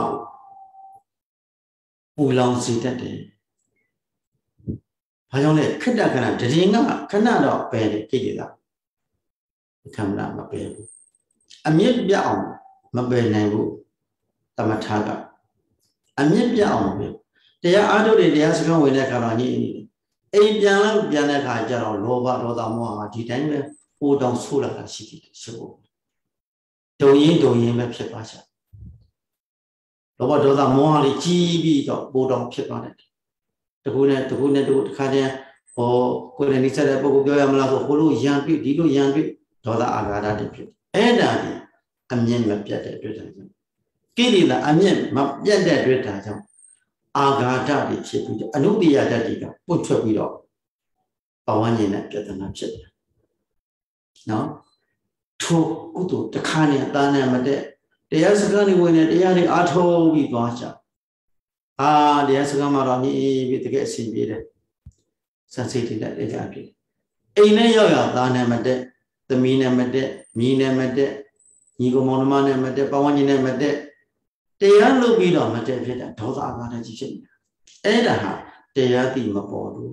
ပူလောင်စေတတ်တယ်ဘာကြောင့်လဲခဏခဏတရင်ကခဏတော့ပဲလေကိလေသာခဏမပဲဘူးအမြင့်ပြအောင်မပဲနိုင်ဘူးတမထာကအမြင့်ပြအောင်မပဲတရားအားထုတ်တွေတရားစကားဝင်တဲ့အခါတော့ညင်နေတယ်အိမ်ပြန်လာပြန်တဲ့အခါကျတော့လောဘဒေါသမောဟဒီတိုင်းပဲပိုတောင်ဆိုးလာတာရှိတယ်ရှိဖို့ဒုံရင်ပဲဖြစ်သွားချာလောဘဒေါသမောဟတွေကြီးပြီးတော့ပိုတောင်ဖြစ်သွားတယ်တခုနဲ့တခါတည်းဟောကိုယ်နဲ့နှိစတဲ့ပုဂ္ဂိုလ်ပြောရမလားဆိုဟိုလိုရံတွေ့ဒီလိုရံတွေ့ဒေါသအာဃာတတွေဖြစ်အဲ့ဒါဒီအမြင့်မပြတ်တဲ့အတွက်ကြောင့်ကိလေသာအမြင့်မပြတ်တဲ့အတွက်ကြောင့်အာဃာတတွေဖြစ်ပြီးအနုတ္တိယဓာတ်တွေကပွတ်ထွက်ပြီးတော့ဘဝဉာဏ်နဲ့ပြဿနာဖြစ်တယ်နော်ထိုကုသိုလ်တစ်ခါနဲ့တာနဲ့မတဲ့တရားစကားတွေဝင်နေတရားတွေအားထုတ်ပြီးသွားကြတရားစကားမှာတော့ညီပြီးတကယ်အဆင်ပြေတယ်စံစိတ်တွေလည်းကြပြီအိမ်နဲ့ရောက်သားနဲ့မတဲ့သမီးနဲ့မတဲ့မိနဲ့မတဲ့ညီကောင်မောင်နှမနဲ့မတဲ့ပဝန်းကျင်နဲ့မတဲ့တရားလုပ်ပြီးတော့မတဲ့ဖြစ်တာဒေါသအာဃာတကြီးဖြစ်နေတာအဲ့ဒါဟာတရားသိမပေါ်ဘူး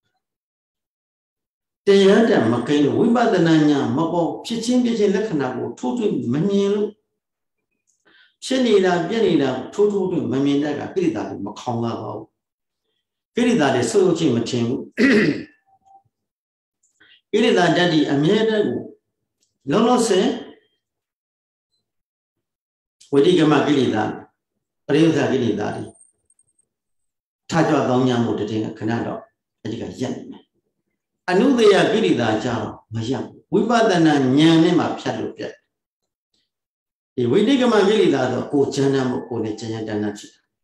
တရားတမကိန်းလို့ဝိပဿနာဉာဏ်မပေါ်ဖြစ်ချင်းလက္ခဏာကိုထိုးထွင်းမမြင်လို့ဖြစ်နေတာပြည့်နေတာထိုးထွင်းမမြင်တဲ့ကကိလေသာတွေမခေါင်းလာပါဘူးကိလေသာတွေဆုပ်ယုပ်ခြင်းမထင်ဘူးကိလေသာတတ်ဒီအမြဲတမ်းကိုလုံးလုံးစင်ဝိတိကမကိလေသာပရိယုသကိလေသာတွေထကြွသောဉာဏ်မှုတည်းကခဏတော့အဲ့ဒီကရက်နေမယ်အနုတ္တယကိလေသာကြတော့မရက်ဝိပဿနာဉာဏ်နဲ့မှဖြတ်လို့ပြတ်ဒီဝိတိကမကိလေသာတော့ကိုကျမ်းမ်းမှုကိုနဲ့ကျမ်းတန်းဖြစ်တာ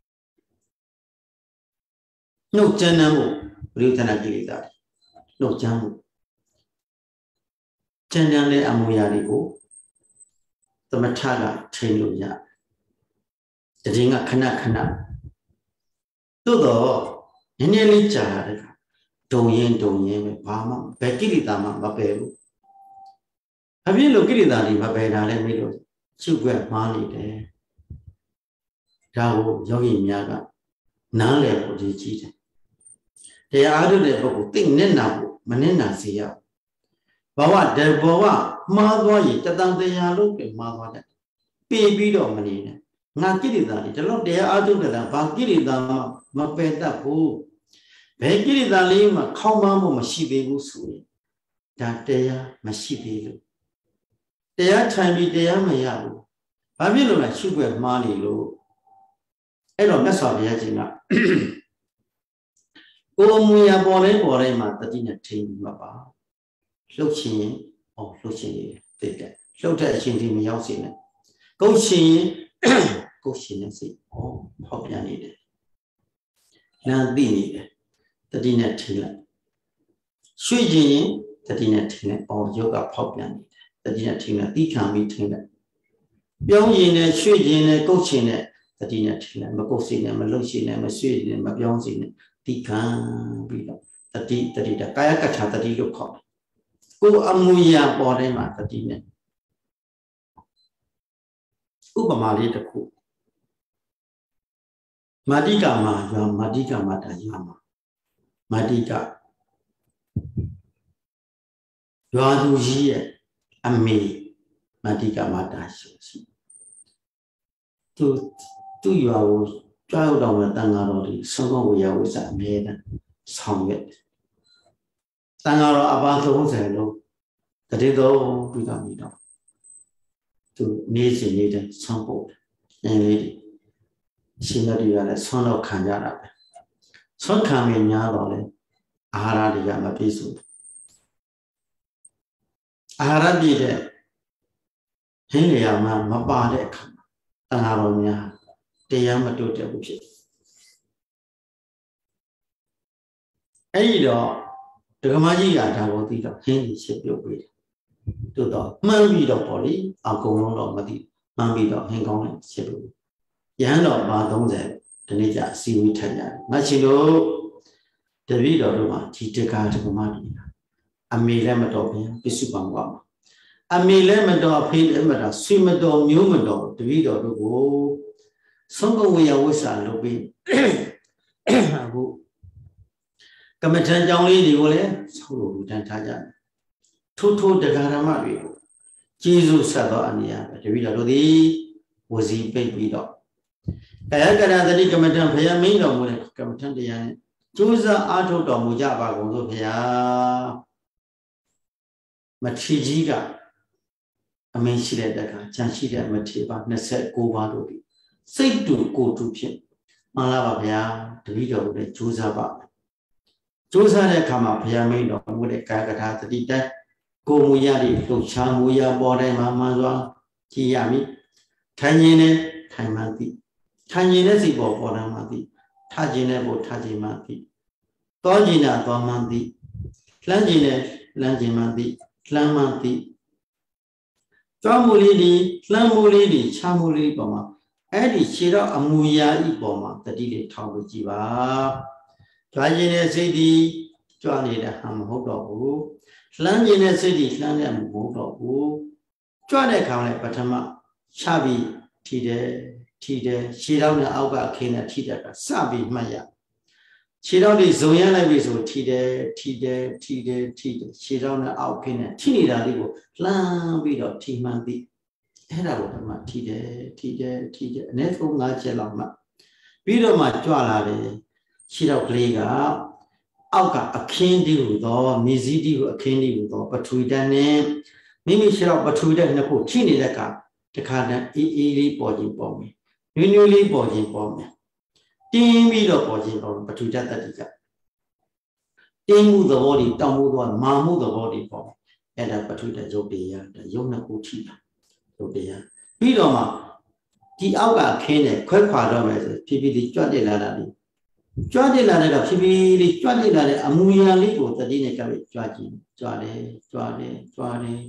နှုတ်ကျမ်းမ်းမှုပရိယုသနာကိလေသာနှုတ်ကျမ်းမှုကျမ်းတဲ့အမူအရာတွေကိုသမထကထိန်လို့ရတည်ငါခဏသို့တော့နည်းနည်းလေးကြာတဲ့ဒုံရင်ပဲဘာမှဘယ်ကိလေသာမှမပယ်ဘူးအပြည့်လို့ကိလေသာတွေမပယ်တာလည်းမလို့ချုပ်ွက်မှားနေတယ်ဒါကိုယောဂီများကနားလည်ဖို့ဒီကြည့်တယ်တရားအားထုတ်တဲ့ပုဂ္ဂိုလ်သိနေနာဖို့မနေနာစေရဘဝမှားသွားရင်တတန်တရားလို့ပဲမှားသွားတယ်ပြေးပြီးတော့မနေနဲ့ငါကိလေသာတွေဒီလောက်တရားအားထုတ်တဲ့လားဘာကိလေသာမှမပယ်တတ်ဘူးဘယ်ကိလေသာလေးမှခေါင်းမမှုမရှိသေးဘူးဆိုရင်ဒါတရားမရှိသေးလို့တရားထိုင်ပြီးတရားမရဘူးဘာဖြစ်လို့လဲရှုွက်မှားနေလို့အဲ့တော့မြတ်စွာဘုရားရှင်ကကိုယ်မူရပေါ်တိုင်းမှာတတိနဲ့ထိန်မှာပါလှုပ်ရှင်ရင်လှုပ်ရှင်ရင်တိတ်တယ်လှုပ်တဲ့အချိန်ဒီမရောက်စေနဲ့ကုတ်ရှင်ရင်ကုတ်ရှင်နဲ့စိတ်ဖောက်ပြန်နေတယ်လမ်းသိနေတယ်တတိနဲ့ထိန်လိုက်ရွှေ့ခြင်းတတိနဲ့ထိန်လိုက်ယောဂဖောက်ပြန်နေတယ်တတိနဲ့ထိန်လိုက်တိခံပြီးထိန်လိုက်ပြောင်းရင်နဲ့ရွှေ့ခြင်းနဲ့ကုတ်ခြင်းနဲ့တတိနဲ့ထိန်လိုက်မကုတ်စေနဲ့မလှုပ်စေနဲ့မရွှေ့စေနဲ့မပြောင်းစေနဲ့တိခံပြီးတော့တတိတကာယကထာတတိလို့ခေါ်တယ်ကိုယ်အမူအရာပေါ်တိုင်းမှာတတိနဲ့ဥပမာလေးတစ်ခုမာတိကမှာရွာမာတိကမှာတာရွာမှာမာတိကရွာသူကြီးရဲ့အမေမာတိကမှာတာရှိသူရွာကိုကြွားရောက်တော့တဲ့တန်ဃာတော်တွေဆုံးမဝေယဝိဇ္ဇအမြဲတမ်းဆောင်ရွက်တန်ဃာတော်အပါ30လုံးတတိတော်ပြီးတော့ပြီးတော့သူနေစဉ်နေတဲ့ဆောင်းဖို့အင်းလေးရှင်မတွေကလည်းဆွမ်းတော့ခံကြတာပဲဆွမ်းခံမြများတော့လေအာဟာရတွေကမပြည့်စုံအာဟာရပြည့်တဲ့ဟင်းလျာမှာမပါတဲ့အခါတန်ဃာတော်များတရားမတိုးတက်ဘူးဖြစ်အဲ့ဒီတော့ဒကမကြီးကဒါကိုသိတော့ဟင်းကြီးရှင်းပြုတ်ပေးတယ်တို့တော့မှန်းပြီးတော့ပေါ့လေအကုန်လုံးတော့မသိမှန်းပြီးတော့ဟင်းကောင်းနဲ့ရှင်းပြုတ်ရဟန်းတော်ပါ30 တနေ့ကျစီဝေးထိုင်ရတယ်ငါရှင်တို့တပည့်တော်တို့မှာဒီတကားတကမကြီးအမေလည်းမတော်ဘူးပစ္စုပန်ကွာအမေလည်းမတော်ဖေးလည်းမတော်ဆွေမတော်မျိုးမတော်တပည့်တော်တို့ကိုသုံးကဝေယဝိစာလုပ်ပြီးအခုကမ္မထံကြောင်းလေးတွေကိုလည်းဆောက်လို့တန်းထားကြတယ်ထိုးထိုးတရားဓမ္မတွေကိုကျေးဇူးဆက်သောအနေနဲ့တပည့်တော်တို့သည်ဝစီပိတ်ပြီးတော့ကာယကရသတိကမ္မထံဘုရားမင်းတော်မူတဲ့ကမ္မထံတရားနဲ့ကျိုးစားအားထုတ်တော်မူကြပါကုန်သို့ဘုရားမထေကြီးကအမင်းရှိတဲ့တက္ကချမ်းရှိတဲ့မထေပါ29ပါးတို့သည်စိတ်တူကိုယ်တူဖြစ်မှန်လားပါဗျာတပည့်တော်တို့လည်းကြိုးစားပါကြိုးစားတဲ့အခါမှာဘုရားမင်းတော်မူတဲ့ကာယကထာသတိတိုင်းကိုယ်မူရတဲ့လှုပ်ရှားမူရပေါ်တိုင်းမှာမှန်စွာကြည်ရမည်ထိုင်ခြင်းနဲ့ထိုင်မှန်သည်ထိုင်ခြင်းနဲ့စိတ်ပေါ်ပေါ်တိုင်းမှသည်ထားခြင်းနဲ့ပေါ်ထားခြင်းမှသည်သွားခြင်းနဲ့သွားမှသည်လှမ်းခြင်းနဲ့လှမ်းခြင်းမှသည်လှမ်းမှသည်သွားမှုလေးဒီလှမ်းမှုလေးဒီချမှုလေးပေါ်မှာအဲ့ဒီခြေတော့အမူအရာဤပေါ်မှာတတိလေးထောင်ပြီးကြည်ပါကြွားခြင်းနဲ့စိတ်ဒီကြွားနေတဲ့ဟာမဟုတ်တော့ဘူးလှမ်းခြင်းနဲ့စိတ်ဒီလှမ်းတဲ့မဟုတ်တော့ဘူးကြွတဲ့ခါနဲ့ပထမချပြီးထီတယ်ခြေတော့နဲ့အောက်ကအခင်းနဲ့ထီတယ်ကစပြီးမှတ်ရခြေတော့လေးဇုံရလိုက်ပြီဆိုထီတယ်ခြေတော့နဲ့အောက်ခင်းနဲ့ထီနေတာလေးကိုလှမ်းပြီးတော့ထီမှန်ပြီးအဲ့ဒါကိုမှထီတယ်အနည်းဆုံး5ချက်လောက်မှပြီးတော့မှကြွလာတယ်ခြေတော့ကလေးကအောက်ကအခင်းတီးဟူသောမြေစည်းတီးဟူအခင်းတီးဟူသောပထဝီဓာတ်နဲ့မိမိခြေတော့ပထဝီဓာတ်နှစ်ခုထီနေတဲ့ကတခါတည်းအေးလေးပေါ်ခြင်းပေါ်မယ်နွေးနွေးလေးပေါ်ခြင်းပေါ်မယ်တင်းပြီးတော့ပေါ်ခြင်းပေါ်ပထဝီဓာတ်တတိကတင်းမှုသဘောတွေတောင်းမှုသွားမာမှုသဘောတွေပေါ်အဲ့ဒါပထဝီဓာတ်ရုပ်တရားရုပ်နှစ်ခုထီတာရုပ်တရားပြီးတော့မှဒီအောက်ကခင်းနဲ့ခွဲခွာတော့မယ်ဆိုဖြည်းဖြည်းလေးကြွတက်လာတာလေးကြွတက်လာတဲ့ကဖြည်းဖြည်းလေးကြွတက်လာတဲ့အမူအရာလေးကိုတတိနဲ့ကပ်ပြီးကြွတယ်အနည်းဆုံးကြွ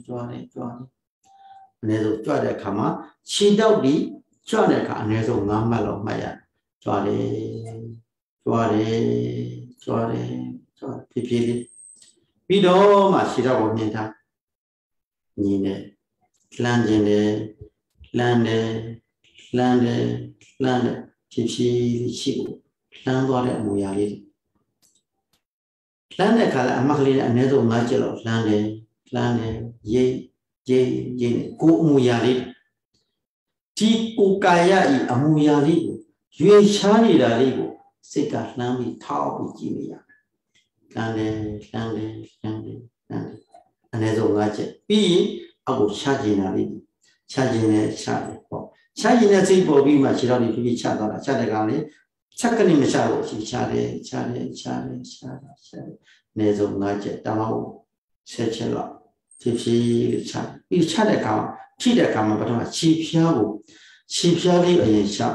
တဲ့အခါမှာခြေတောက်ပြီးကြွတဲ့အခါအနည်းဆုံး9မှတ်လောက်မှတ်ရကြွတယ်ဖြည်းဖြည်းလေးပြီးတော့မှခြေတောက်ကိုမြင်ထားညီနေလှမ်းခြင်းတယ်လှမ်းတယ်ဖြည်းဖြည်းလေးရှိကိုလှမ်းသွားတဲ့အမူအရာလေးလှမ်းတဲ့အခါလည်းအမှတ်ကလေးနဲ့အနည်းဆုံး5ချက်လောက်လှမ်းတယ်ရိပ်ကိုအမူအရာလေးဒီကိုကာယဤအမူအရာလေးကိုရွေရှားနေတာလေးကိုစိတ်ကလှမ်းပြီးထောက်ပြီးကြည့်နေရလှမ်းတယ်အနည်းဆုံး5ချက်ပြီးရင်အောက်ကိုချခြင်းတာလေးချခြင်းနဲ့ချတယ်ပေါ့ချခြင်းနဲ့စိတ်ပေါ်ပြီးမှခြေတော်လေးဖြည်းဖြည်းချသွားတာချတဲ့ကောင်လေးချက်ကနေမချတော့ချတယ်အနည်းဆုံး5ချက်တောင်းအောင်10ချက်လောက်ဖြည်းဖြည်းချပြီးချတဲ့ကောင်ထိတဲ့ကောင်မှာပထမခြေဖျားလေးအရင်ချ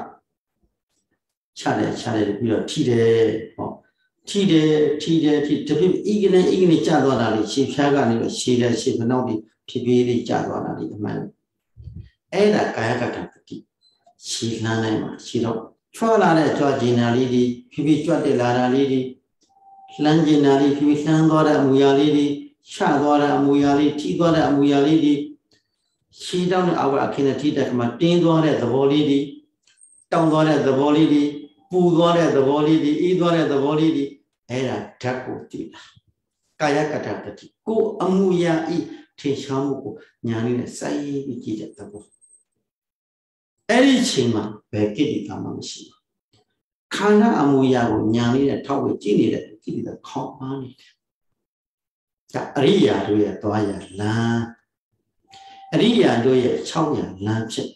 တယ်ပြီးတော့ထိတယ်ပေါ့ထိတယ်တဖြည်းဤကနေကျသွားတာလေးခြေဖျားကနေတော့ခြေဖနောက်ပြီးဖြည်းဖြည်းလေးကျသွားတာလေးအမှန်အဲ့ဒါကာယကတ္တပတိခြေလှမ်းနိုင်မှာခြေတော့ချွာလာတဲ့ကြွကျင်နာလေးဒီဖြည်းဖြည်းကြွတက်လာတာလေးဒီလှမ်းကျင်နာလေးဖြည်းဖြည်းလှမ်းသွားတဲ့အမူအရာလေးဒီချသွားတဲ့အမူအရာလေးထိသွားတဲ့အမူအရာလေးဒီခြေတောင်းတဲ့အောက်ကအခင်းနဲ့ထိတဲ့ကမှတင်းသွားတဲ့သဘောလေးဒီတောင်းသွားတဲ့သဘောလေးဒီပူသွားတဲ့သဘောလေးဒီအေးသွားတဲ့သဘောလေးဒီအဲ့ဒါဓာတ်ကိုတည်တာကာယကတ္တပတိကိုအမူအရာဤထင်ရှားမှုကိုညာလေးနဲ့စိုက်ပြီးကြည့်တဲ့သဘောအဲ့ဒီချိန်မှာဘယ်ကိတ္တိကမှမရှိဘူးခန္ဓာအမူအရာကိုညာလေးနဲ့ထောက်ပြီးကြည့်နေတဲ့ကိတ္တိကခေါင်းအားနေတယ်ဒါအရိယာတို့ရဲ့သွားရလမ်းအရိယာတို့ရဲ့6ရလမ်းဖြစ်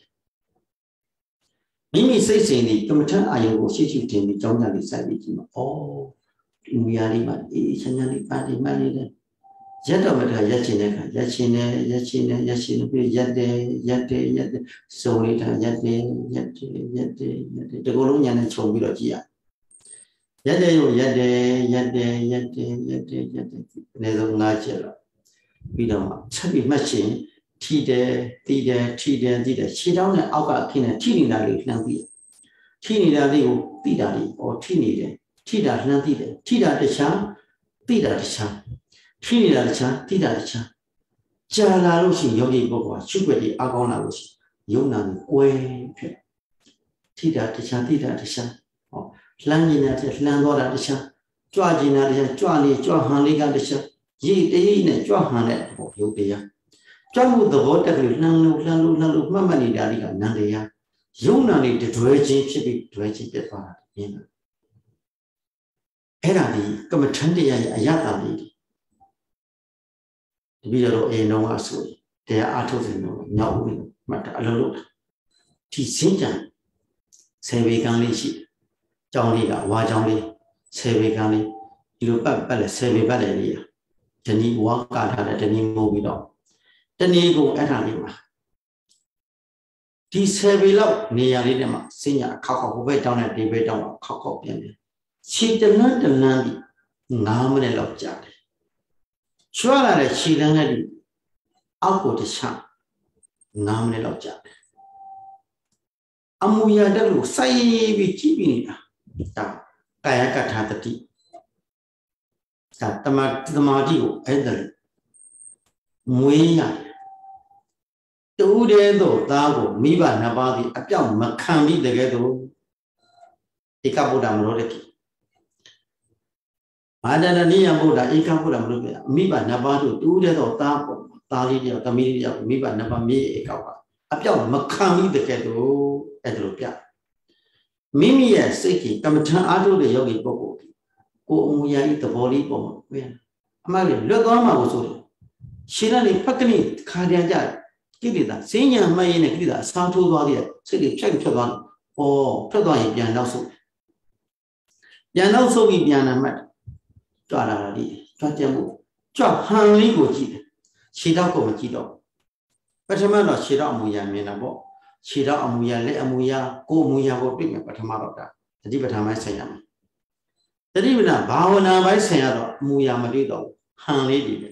မိမိစိတ်စဉ်ဒီကမ္မထအာယုကိုရှိရှိတင်ပြီးကြောင်းကြလေးစိုက်ပြီးကြည့်မှာဒီမူရလေးမှာအေးချမ်းချမ်းလေးပါနေမှနေတယ်ရက်တော့မထားရက်ချင်တဲ့ခါရက်ချင်တယ်ပြီးရက်တယ်စုံလေးထားရက်တယ်ဒီကုလုံးညာနဲ့ခြုံပြီးတော့ကြည့်ရရက်တယ်အနည်းဆုံး5ချက်လောက်ပြီးတော့ချက်ပြီးမှတ်ချင်းထိတယ်ခြေထောက်နဲ့အောက်ကအခင်းနဲ့ထိနေတာလေးလှမ်းပြီး Tini Dadigo, Tidari, or Tini, Tida Nantida, Tida the Chan, Tida the Chan, Tini the Chan, Tida the Chan. Jala Lucy, Yogi Boba, Chubedi, Agona Lucy, Yunan, Way, Tida the Chan, Tida the Chan, or Langina, Landora the Chan, Joagina, Johnny, Johanliga the Chan, Ye, the Johannet, or Yodia. John with the water, Lanu, Mamma Dadiga, Nandia. Yunani the dredging should be dredging the fire. Eradi, come a trendy Ayata lady. The video a no asuri. They are artos and no, but a look. Teaching Seviganli sheep. Johnny, Wajonli, Seviganli, you look up at a Sevi Valeria. The knee walk out at the knee movie dog. The knee go at Anima. This heavy love near Lidema, senior cock way down at the way down cock up in. She did not the Nandi, nominal of Jack. Surely she then I'll go to Sham, nominal of Jack. Amuya Delu, say we keeping it. Kayaka Tatati. That the Madio, Edel. Muya. Two days though, Dago, Miba Nabadi, a young Macami the ghetto. Ikabudam Rodeki. Madania Buddha, Ikabudam Rubia, Miba Nabadu, 2 days or Tapo, Tali, Camilla, Miba Nabami, Ekaba. A young Macami the ghetto, Edrupia. Mimi, Seki, come turn out of the Yogi Bobo. Go Muya, the body bomb. Amali, look on my was Shirani, Pakani, Cardia. Give it that. Senior may in a Gida, San to Vadia, City, check to one, or Pradai Pianoso. Pianoso be Piana Mat. Taradi, Tatiamu, Chop, Hanley Goji, Shidako Machido. But a man of Shida Muya Menabo, Shida Amuya, Le Amuya, Go Muya, go bring a Patamara, the Dibatama Sayam. The Divina Bawana by Sayado, Muya Marido, Hanley,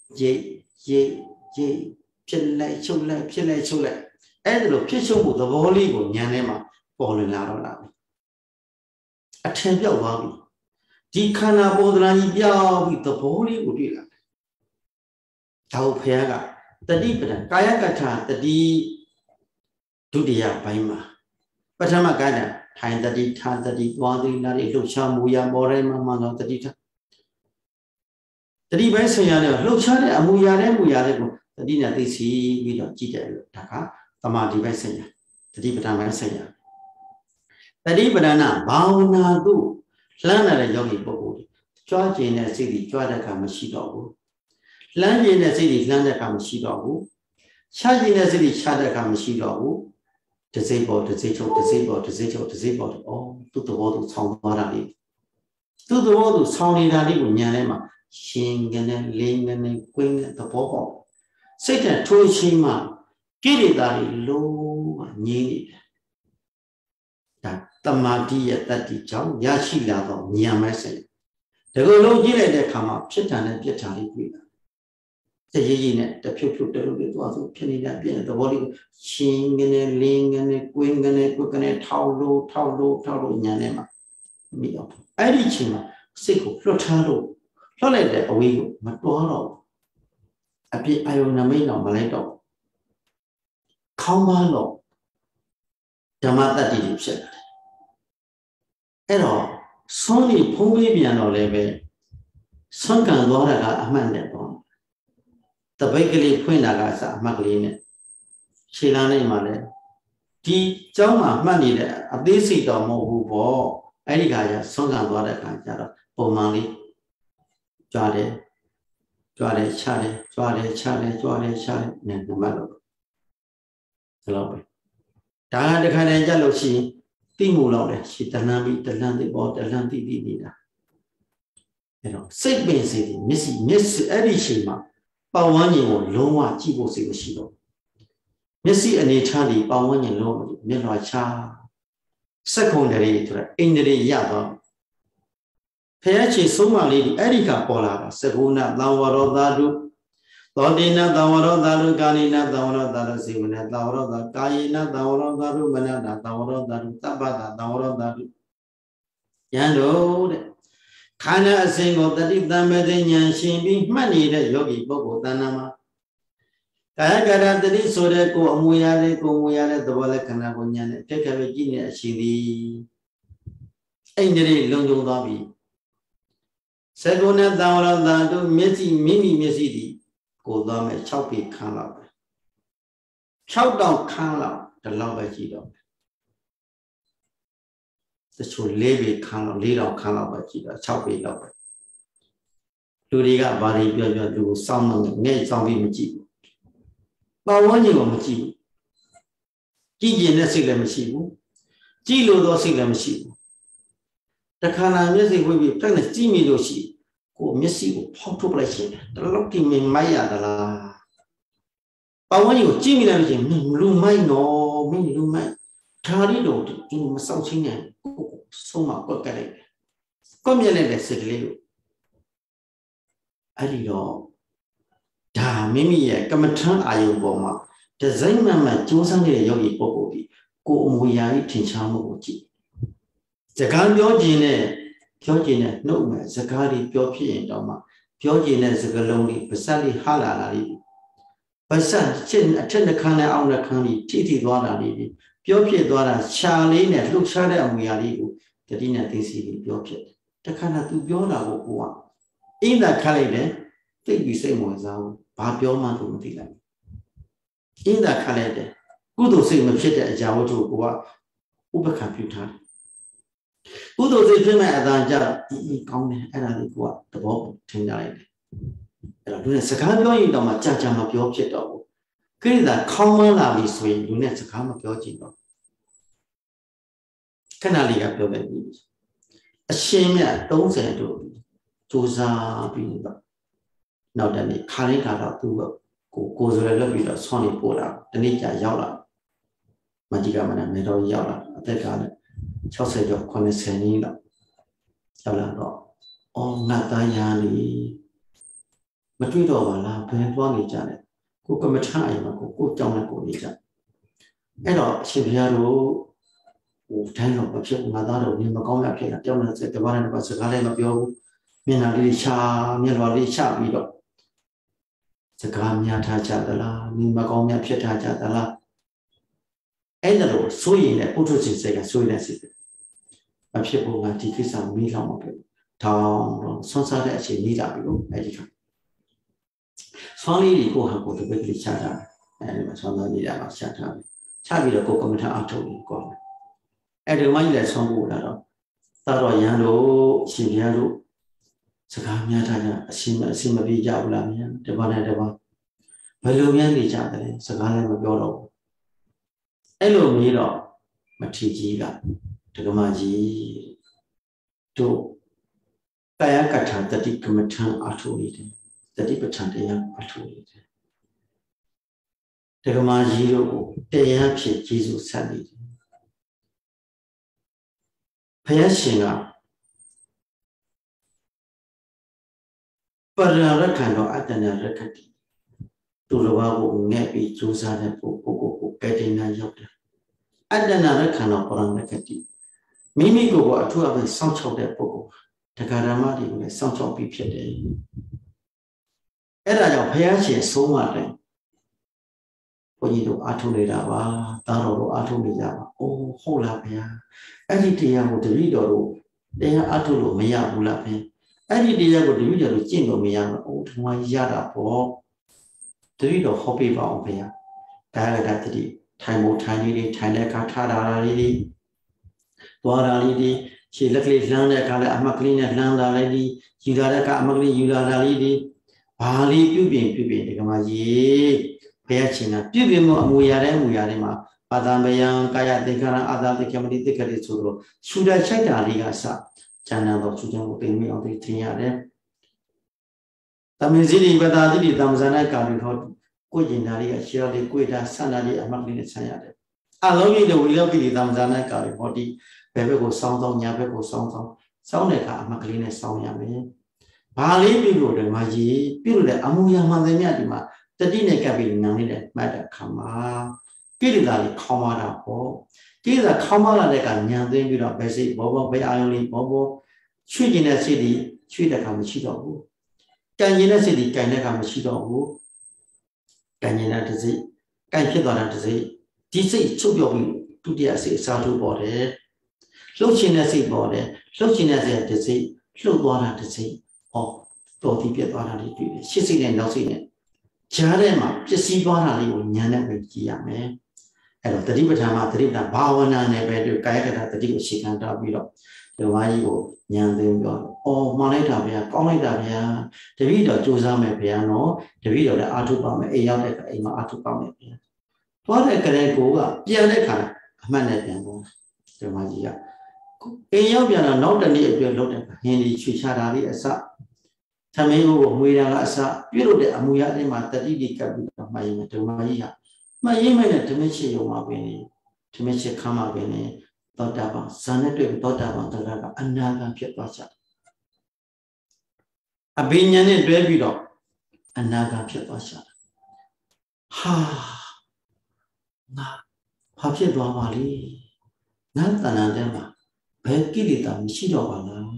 J. Chile, and the pitcher with the volley with Yanema falling out of love. A temple lobby. Dicana Bodran with the volley would be like Taupega, the deeper, Kayakata, the D. Dudia Baima. But I'm a gada, time the D. Tan the D. Wandering, Nari, Luchamuya, Morema, Mano, the Dita. The D. Bensayana, Luchana, Muya. The dinner this he will not cheat Taka, Tamati Vesaya, the Dibata Vesaya. The Dibana, Bauna do, Lana Yogi Bobo, George in a city, Joadaka Mashido, Land in a city, Landaka Mashido, Charge in a city, Chadaka Mashido, disabled, oh, to the world of Sound. To the world of Sound with Yanema, Shing and Ling and Queen the Bobo. Satan told Shima, get it that low and needed. That the Madia that the Chow, Yashi Lavo, Niamese. The low gillet come up, Chitan and Pietari. The Yinet, the pupil, the was penny that being the body, Shing and a Ling and a Queen and a cook and a Taulo, Yanema. Me up. I reach him, Sico, Flotado, Florida, a wheel, Matoro. A bit Ionamino Malato. Kaumalo. Damata did it. Ero, Sony Pomibiano leve. Sunkan Loraga Amanda. The bakery Quinagasa Magline. Shilane Male. Di Jama money there. A busy domo who bore. Eligaya, Sunkan Loraga, Pomali. Jade. Chale, and the mallow. Hello. Dana the Canada, she, Timulore, she Tanami, the landing board, the landing dinner. You know, St. Ben City, Miss Edishima, Pawani, Loma, Chibo Sivashino. Missy and Italy, Pawani, Loma, Mila Cha. Secondary to the Indri Yaba. Peace Somali, Erika Pola, Seguna, Lawaro Dadu, သောတိနသံဝရောသာရုကာနိနသံဝရောသာရုစေဝနသံဝရောသာကာယေနသံဝရောသာရုမနတာသံဝရောသာရုတပ္ပတာသံဝရောသာရုယံတို့တဲ့ခန္ဓာအစဉ်ကိုတတိတံမေတ္တဉာဏ်ရှင်ပြီးမှတ်နေတဲ့ယောဂီပုဂ္ဂိုလ်တဏ္ဍာမှာကာယကရတတိဆိုတဲ့ကိုအမူအရာလေးကိုမူရတဲ့သဘောလက္ခဏာကိုဉာဏ်နဲ့တက်ခါပဲကြည့်နေအရှိသည်အဲ့ဒီလေးလုံခြုံသွားပြီသကုဏသံဝရသာတို့မျက်စိမိမိမျက်စိဒီကိုသွားမယ်6ပေခန်းလောက်ပဲ6တောင်ခန်းလောက်ဒီလောက်ပဲကြည့်တော့တချို့4ပေခန်းလောက်4တောင်ခန်းလောက်ပဲကြည့်တော့6ပေလောက်ပဲလူတွေကဘာတွေပြောသူကိုစောင့်နေငဲ့စောင့်ပြီးမကြည့်ဘူးပတ်ဝန်းကျင်ကိုမကြည့်ဘူးကြည့်ကျင်တဲ့စိတ်လည်းမရှိဘူးကြည့်လို့သောစိတ်လည်းမရှိဘူးတခါလာမျက်စိဝိပြီးပြက်နဲ့ကြည့်မိလို့ရှိကိုမျက်စိကိုဖောက်ထုတ်လိုက်ရှင်တလောက်တိမင်းမိုက်ရသလားပတ်ဝန်းကျင်ကိုကြည့်မိလိုက်လို့ရှင်လူမိုက်နော်မင်းလူမိုက်ဒါရီတော့ဒီမဆောက်ချင်းနဲ့ကိုဆုံးမကွက်ကလိုက်ကွက်မြက်လိုက်တဲ့စိတ်ကလေးကိုအဲ့ဒီတော့ဒါမိမိရဲ့ကမ္မထံအာယုပေါ်မှာဒီဇိုင်းမှန်ကျိုးစမ်းနေတဲ့ယောဂီပုဂ္ဂိုလ်ဒီကိုအမူအရာကြီးထင်ရှားမှုကိုကြည့်စကားပြောခြင်းနဲ့နှုတ်မဲ့စကားတွေပြောဖြစ်ရင်တော့မှပြောခြင်းနဲ့စကားလုံးတွေပါစက်လေးဟာလာတာလေးပါစက်ချင်းအထက်နှခမ်းနဲ့အောက်နှခမ်းတွေထိသွားတာလေးပြောဖြစ်သွားတာရှာလေးနဲ့လှုပ်ရှားတဲ့အမူအရာလေးကိုတတိနဲ့သိစီလေးပြောဖြစ်တယ်တခါတော့သူပြောတာကိုကိုကအင်းသာခတ်လိုက်တယ်သိပြီးစိတ်ဝင်စားဘူးဘာပြောမှသူမသိလိုက်အင်းသာခတ်လိုက်တယ်ကုသိုလ်စိတ်မဖြစ်တဲ့အရာဝတ္ထုကိုကဥပက္ခပြုထားတယ်ကုသိုလ်စိတ်ဖြစ်မဲ့အတန်ကြတော့ကောင်းတယ်အဲ့ဒါလေးကိုကသဘောထင်ကြလိုက်တယ်အဲ့တော့လူနဲ့စကားပြောရင်တော့မှကြာမပြောဖြစ်တော့ဘူးကိရိတာခေါင်းမလာပြီဆိုရင်လူနဲ့စကားမပြောချင်တော့ခဏလေးကပြောလိုက်ပြီအရှင်မြတ်30တို့စူးစားပြီးတော့နောက်တနေ့ခါလေးကတော့သူ့ကိုယ်ဆိုရလွတ်ပြီးတော့ဆွမ်းနေပို့လာတနေ့ကြာရောက်လာမကြီးကမနဲ့မေတော်ရောက်လာအသက်ကလည်း60ကျော်90နီးလောက်ရောက်လာတော့အော်ငါသားရနေမတွေ့တော့ပါလားဘယ်သွားနေကြလဲကိုကမထအိမ်မှာကိုကြောင်းနဲ့ကိုနေကြအဲ့တော့အရှင်ဘုရားတို့ဟိုတိုင်းတော့မဖြစ်ငါသားတို့နေမကောင်းရဖြစ်တာကြောင်းနဲ့တပါးနဲ့တပါးစကားလည်းမပြောဘူးမျက်နှာလေးချမျက်လွှာလေးချပြီးတော့စကားများထားကြသလားနေမကောင်းများဖြစ်ထားကြသလားအဲ့ဒါလို့ဆိုရင်လည်းပုထုဇဉ်စိတ်ကဆိုရင်လည်းစိတ်မဖြစ်ဘူးငါဒီကိစ္စမီးလောက်မပဲထောင်းတော့ဆွမ်းစားတဲ့အချိန်မိတာပြီလို့အဲ့ဒီခါဆွမ်းလေးကိုဟာကိုတပည့်ကလေးချတာအဲ့ဒီမှာဆွမ်းသားနေတာမှာချထားတယ်ချပြီးတော့ကိုကမ္မထအထုတ်ပြီးကောင်းတယ်အဲ့ဒီမှာကြီးလည်းဆွမ်းဖို့လာတော့သာတော်ရန်တို့ရှင်ဘုရားတို့စကားများထားကြအရှင်းမပြေကြဘူးလားမြန်တပါးနဲ့တပါးဘယ်လိုများနေကြတယ်စကားလည်းမပြောတော့ဘူးအဲ့လိုမေးတော့မထီကြီးကဒကမကြီးတို့ကာယကထာတတိကမ္မထံအထုနေတယ်တတိပဋ္ဌာန်တရားအထုနေတယ်ဒကမကြီးတို့ကိုတရားဖြစ်ကျေးဇူးဆက်နေတယ်ဘုရားရှင်ကပရရခန္ဓာအတ္တနာရခတိသူတော်ဘာကိုငဲ့ပြီးကြိုးစားတဲ့ပုဂ္ဂိုလ်ကိုကဲတင်နာရောက်တယ်အတ္တနာရခန္ဓာပရရခတိမိမိကိုယ်ကအထူးအဖြင့်စောင့်ချောက်တဲ့ပုဂ္ဂိုလ်တရားဓမ္မတွေကိုလည်းစောင့်ချောက်ပြီးဖြစ်တယ်အဲ့ဒါကြောင့်ဘုရားရှင်ဆုံးမတယ်ဘုန်းကြီးတို့အားထုတ်နေတာပါသားတော်တို့အားထုတ်နေကြပါအိုးဟုတ်လားဗျာအဲ့ဒီတရားကိုတပည့်တော်တို့တရားအားထုတ်လို့မရဘူးလားဗျာအဲ့ဒီတရားကိုတပည့်တော်တို့ကျင့်လို့မရဘူးအိုးဒီမှာရတာပေါ့တပည့်တော်ဟောပြပါအောင်ဗျာကာယကတတိထိုင်ဖို့ထိုင်လေးထိုင်တဲ့အခါထားတာလေးသွားတာလေးခြေလက်ကလေးလှမ်းတဲ့အခါလည်းအမှတ်ကလေးနဲ့လှမ်းတာလေးယူလာတဲ့အခါအမှတ်ကလေးယူလာတာလေးဘာလေးပြုပြင်ဒီကမှာကြီးဘုရားရှင်ကပြုပြင်မှုအမူအရာတိုင်းမှာပါဒံဘယံကာယသင်္ခါရအာသာတိကမတိတိကတိဆိုတော့ရှုတဲ့ချိုက်တာလေးကစဉာဏ်တော်ရှုခြင်းကိုတင်မိအောင်သိထင်ရတယ်။တမင်စီရိပတာတိတမ္ဇာနာကာရိဟောကိုကျင်တာလေးကရှေ့လေးကိုတာဆန္ဒလေးအမှတ်လေးနဲ့ဆန်းရတယ်။အလုံးကြီးတဲ့ဝိလောပိတိတမ္ဇာနာကာရိဟောတိဘယ်ဘက်ကိုစောင်းညာဘက်ကိုစောင်းတဲ့အခါအမှတ်ကလေးနဲ့စောင်းရမယ်။ Bali people the maji, people the amuya mandemiatima, the dineka being nani matter kama, Kidali Kamara ho, Kida Kamara de Ganyan, then we don't basic Bobo by Ioli Bobo, Chugina city, Chuda Kamachito, Ganyina city, Ganyaka Machito, Ganyina to say, Ganyana to say, this is Chubi to the assay, Satu body, Lochina say body, Lochina to say, Lugana to say. Oh, Doti Pietana, she seen and no seen it. Charema, just see Bonali, Yana with Yame. And the Ribetama, the Ribna, Bawana, never do Kayaka, the Dibu Shikan Tabilo, the Wayo, Yan, oh, Monetavia, Comedavia, the video Josame piano, the video the Atupam, Ayaka, Atupam. What I can go, Pianeka, Manepiano, the Magia. Ayobiana, not a near load, Henry Chicharari, a sa. Tamego, Muyasa, Piro de Amuya de Matari, Cabita, Maya, my email to make you Mabini, to make you come up in a Dotaba, Sanate, Dotaba, Dotaba, another Pietwacha. A Binyane Babydo, another Pietwacha. Ha, na, Papier Dwamali, Nantanadema, Pekidita, Michidovana.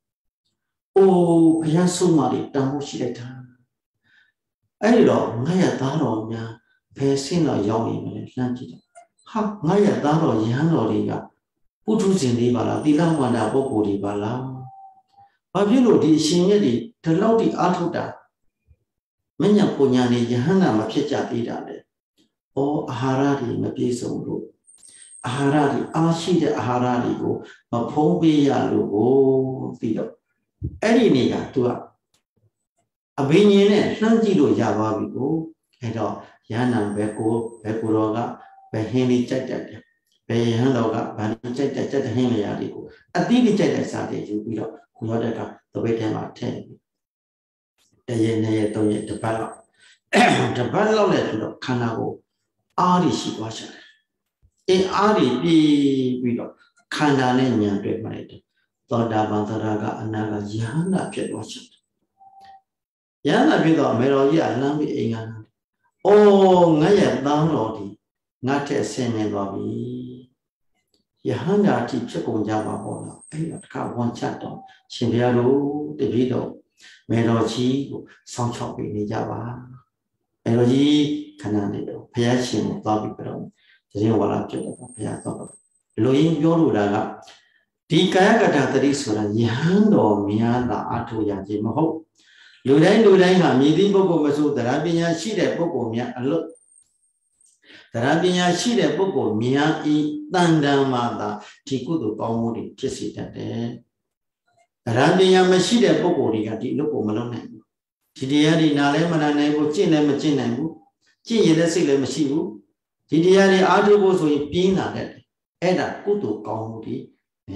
Oh, Piasumari, Damushita. I love Naya Daro, Pesina Yomi, Lanchita. Ha, Naya Daro, Yano Riga, Putus in Libala, Dilamana Boku Libala. Babilo di Shinedi, the Lodi Atuda. Menya Punyani, Yahana, Mapicha Pida. Oh, Harari, Mapiso. Harari, Ashida Harari, Mapombi Yalu, Fido. Any nigger to a Binian, Nanjilo Javabigo, and Yana Beko, Bekuroga, Beheni Chatted, Behanoga, Bani Chatted, Hemiadigo. A divi chatted Saturday, you know, the way time at 10. The Yene Toye, the Palo. The Palo let to Kanago, Ari Shipwasher. A Ari be below Kandananian prepared. Toda Bantaraga Anaga Yana Pet watched. Yana Pido Meroya Lambi Ingan. Oh, Naya downloadi, not a semi lobby. Yahana teacher on Java Bona, I got one chat on Chimbiaru, the video, Meroji, some shopping in Java. Meroji, Cananido, Piachin, Bobby Brown, the new one up to the Piato. Louis Yoruraga. Di Kayakata Risura, Yando, Miana, Atu Yajimaho. Ludain, Midi Bogo Masu, the Rabia Shide Bogo Mia, a look. The Rabia Shide Bogo Mia e Dandamada, Tikudu Pomudi, Kissit at the Rabia Mashide Bogo Rigati Loco Malone. Tidiari Nalemana Nebo, China Machinabu, Chi the Sile Mashibu, Tidiari Atu goes with Pina, Eda Kutu Komudi.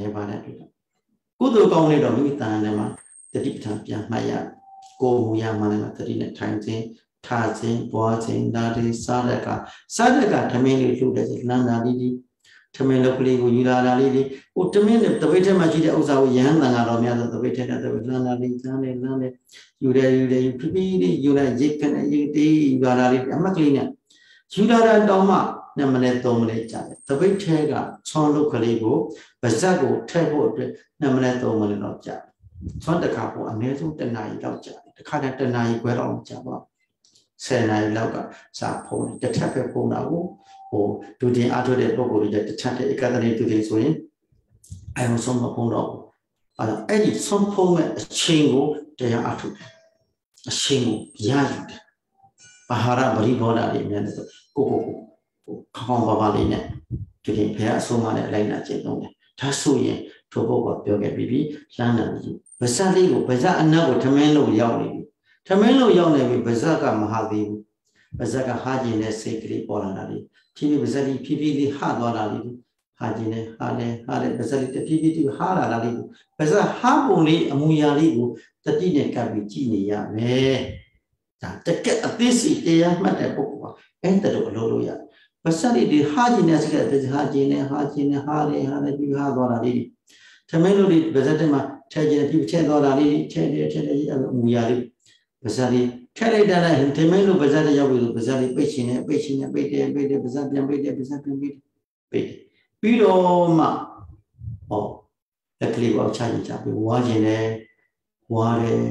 Kudu Kong Lido Mitanema, the deep time, Maya, Go Muyamana, the dinner time, Tazin, Boazin, Nadi, Sadaka, Sadaka, Tamil, Ludas, Nana Lidi, Tamil, Yula Lidi, Utamin, the Vita Majida Oza, Yan, Naromia, the Vita, the Nana Lidi, Yuda, Yula, Jikan, Yudi, Amaklina, Yula Doma. Namane dominate the way Tega, Son Localigo, Bazago, Table, Namane dominate of Jab. Son the couple, and Nezu deny Loja, the Kana deny Gueron Java. Senai Loga, Sapo, the Tapper Ponago, or to the other day logo that the Tata Academy to this way. I am some Pono. Any some poem, a chingo, they are out a chingo, Yad. Bahara Bariboda, the Coco. Combaline to the pair so many like Jedone. Tasuye, Tobo, Yoga Bibi, Lana, Basali, Baza, another Tamelo Yawni. Tamelo Yawni, Bazaka Mahadi, Bazaka Hajine, Sacred Polanari, TV Bazali, PPD, Hardwalali, Hajine, Hale, Bazali, the PPD, Harali, Baza Habuli, Amuyali, the Dine Cabitini, me. The cat of this is the matter book, enter the Loloya. But suddenly the hardiness gets Hajine, Hare, you have already. Tamelo did Bazatema, ထဲကျထဲတော့တာလေးထဲမူရလေးပါဇက်လေးထဲလိုက်တာလည်းထမင်းလို့ပါဇက်ရောက်ပြီလို့ပါဇက်လေးပိတ်ရှင်နေပိတ်တယ်ပါဇက်ပြန်ပိတ်တယ်ပြီးတော့မှလက်ကလေးပေါက်ချကြပြီးဝါကျင်တယ်ဝါတယ်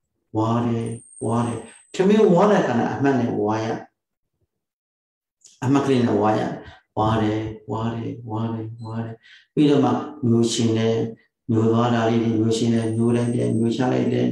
ထမင်းဝါတဲ့ကနေ့အမှတ်နဲ့ဝါရအမှတ်ကလေးနဲ့ဝါတယ်ပြီးတော့မှမျိုးရှင်တယ်မျိုးသွားတာလေးတွေမျိုးရှင်တယ်မျိုးလိုက်တယ်မျိုးချလိုက်တယ်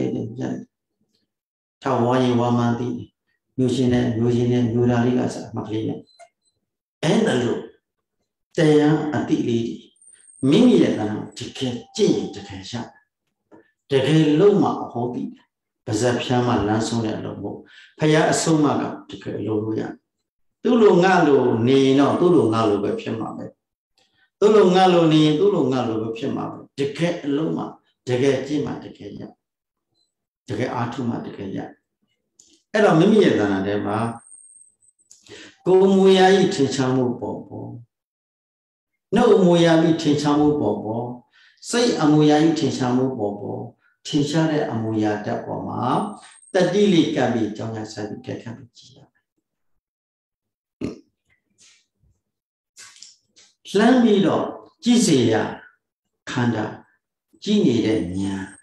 ထောက်ဝါရင်ဝါမှန်းသိမျိုးရှင်တယ်မျိုးတာလေးကစအမှတ်ကလေးနဲ့အဲ့ဒါလို့တရားအတိလေးမိမိရဲ့ကံတကယ်ကြည့်ရင်တကယ်ရတကယ်လုံးမအဟောတိပါဇက်ဖြန်းမှလမ်းဆုံးတဲ့အလုပ်မို့ဖရာအဆုံးမကတကယ်လုပ်လို့ရသူ့လိုငါလိုနေရင်တော့သူ့လိုငါလိုပဲဖြစ်မှာပဲသူ့လိုငါလိုနေရင်သူ့လိုငါလိုပဲဖြစ်မှာပဲတကယ်အလုံးမှတကယ်ကြည့်မှတကယ်ရတကယ်အားထုတ်မှတကယ်ရအဲ့တော့မိမိရဲ့တဏ္ဍာထဲမှာကိုယ်မူရာဤထင်ရှားမှုပေါ်နှုတ်အမူအရာပြီးထင်ရှားမှုပေါ်စိတ်အမူအရာကြီးထင်ရှားမှုပေါ်ထင်ရှားတဲ့အမူအရာတက်ပေါ်မှာတတိလိကပ်ပြီးကြောင်းရဆိုင်ပြီးတက်ခတ်ပြီးကြည့်ရမယ်လှမ်းပြီးတော့ကြည့်စေရခန္ဓာကြည့်နေတဲ့ဉာဏ်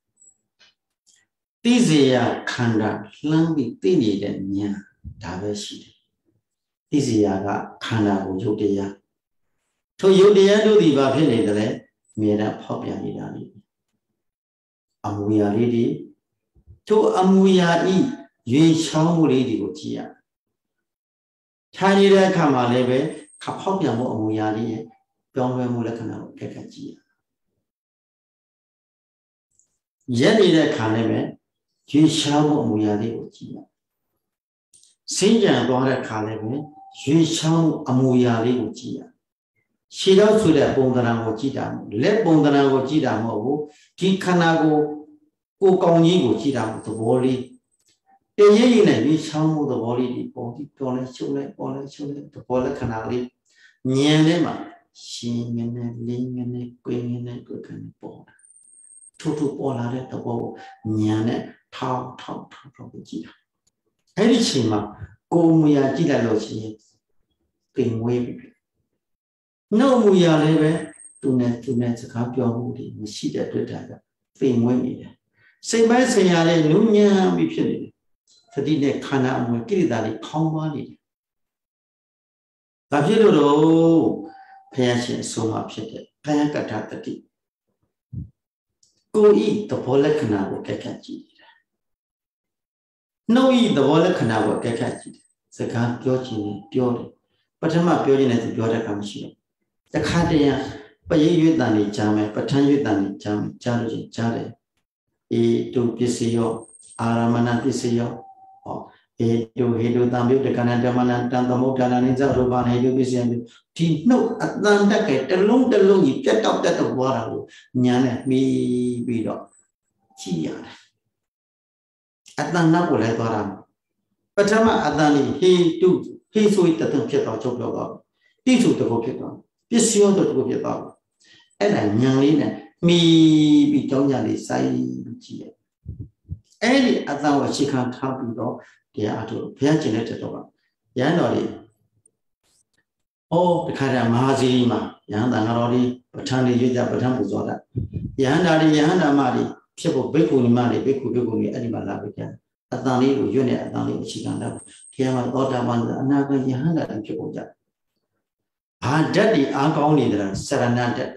သိစေရခန္ဓာလှမ်းပြီးသိနေတဲ့ဉာဏ်ဒါပဲရှိတယ်သိစေရကခန္ဓာကိုရုပ်တရားထိုယုတ်တရားတို့သည်ဘာဖြစ်နေတယ်လဲအမြဲတမ်းဖောက်ပြန်နေတာလေအမူအရာလေးတွေထိုအမူအရာဤရွေချောင်းမှုလေးတွေကိုကြည့်ရထိုင်နေတဲ့အခါမှာလည်းပဲဖောက်ပြန်မှုအမူအရာလေးရဲ့ပြောင်းလဲမှုလက္ခဏာကိုခက်ခက်ကြည့်ရရက်နေတဲ့အခါလည်းပဲရွေချောင်းမှုအမူအရာလေးကိုကြည့်ရစင်ကြံသွားတဲ့အခါလည်းပဲရွေချောင်းမှုအမူအရာလေးကိုကြည့်ရခြေတော့ဆိုတဲ့ပုံသဏ္ဍာန်ကိုကြည့်တာမဟုတ်လက်ပုံသဏ္ဍာန်ကိုကြည့်တာမဟုတ်ဘူးဒီခန္ဓာကိုကောင်းကြီးကိုကြည့်တာမဟုတ်သဘောလေးတရရိပ်နဲ့ဒီချောင်းမှုသဘောလေးဒီပေါ်ပြီးပေါ်လဲရှုပ်လဲပေါ်လဲရှုပ်လဲသဘောလက္ခဏာလေးဉာဏ်ထဲမှာရှင်းငနဲ့လင်းငနဲ့ကွင်းငနဲ့ကိုယ်ခံပေါ်တာထို့ပေါ်လာတဲ့သဘောကိုဉာဏ်နဲ့ထောက်ကိုကြည့်တာအဲ့ဒီချိန်မှာကိုယ်မူရာကြည့်လိုက်လို့ရှိရင်ပင်ဝေးပြီနှုတ်မူရာလည်းပဲသူနဲ့စကားပြောမှုတွေမရှိတဲ့အတွက်ဒါကပိန်ဝဲနေတယ်စိတ်ပိုင်းဆရာလည်းနုညံ့ပြီးဖြစ်နေတယ်သတိနဲ့ခန္ဓာအမွေကိရိတာတွေခေါင်းပါနေတယ်ဒါဖြစ်လို့တော့ဘုရားရှင်အဆုံးအမဖြစ်တဲ့ဘယကတ္ထတတိကိုဤသဘောလက္ခဏာကိုကဲခတ်ကြည့်နေတာနှုတ်ဤသဘောလက္ခဏာကိုကဲခတ်ကြည့်တယ်စကားပြောခြင်းနဲ့ပြောတယ်ပထမပြောခြင်းနဲ့သူပြောတဲ့အခါမရှိဘူးတခါတည်းပရိရွတ်တန်နေကြားမယ်ပဋ္ဌာန်းရွတ်တန်နေကြားမယ်ကြားလို့ချင်းကြားတယ်အေတုပစ္စယောအာရမဏပစ္စယောအေတုဟေတုတံပြုတ်တကဏ္ဍဓမ္မနံတံသမုဒ္ဒနာနိစ္စရူပနာဟေတုပစ္စယံဒီနှုတ်အတန်တက်ကဲတလုံးကြီးပြတ်တော့တက်တော့သွားတာကိုညာနဲ့မှီပြီးတော့ကြည့်ရတယ်အတန်နောက်ကိုလည်းသွားတာပထမအတန်လေးဟေတုဟေဆိုတတုဖြစ်တော့ချုပ်ပြောတော့တိစုတကုဖြစ်တော့ပစ္စယောတကုဖြစ်တော့အဲ့ဒါညာလေးနဲ့မှီပြီးကြောင်းကြလေးစိုက်ပြီးကြည့်ရအဲ့ဒီအတန်ကိုရှေ့ခံထားပြီးတော့တရားအထုဘုရားကျင့်တဲ့တော့ရဟန်းတော်တွေတခါတည်းမဟာစီရီမှာရဟန်းတန်တော်တွေပဋ္ဌာန်းတွေရွတ်ကြပဋ္ဌာန်းပူဇော်တာရဟန္တာတွေရဟန္တာမတွေဖြစ်ဖို့ဘိက္ခုနီမတွေဘိက္ခုတွေအဲ့ဒီမှာလာပြီးကြအတန်လေးကိုရွတ်နေအတန်လေးကိုရှေ့ခံတော့တရားမှာသောတာပန်အနာဂတ်ယဟန္တာတွေဖြစ်ဖို့ကြဘာဓာတ်တွေအားကောင်းနေတယ်စရဏဓာတ်စရဏ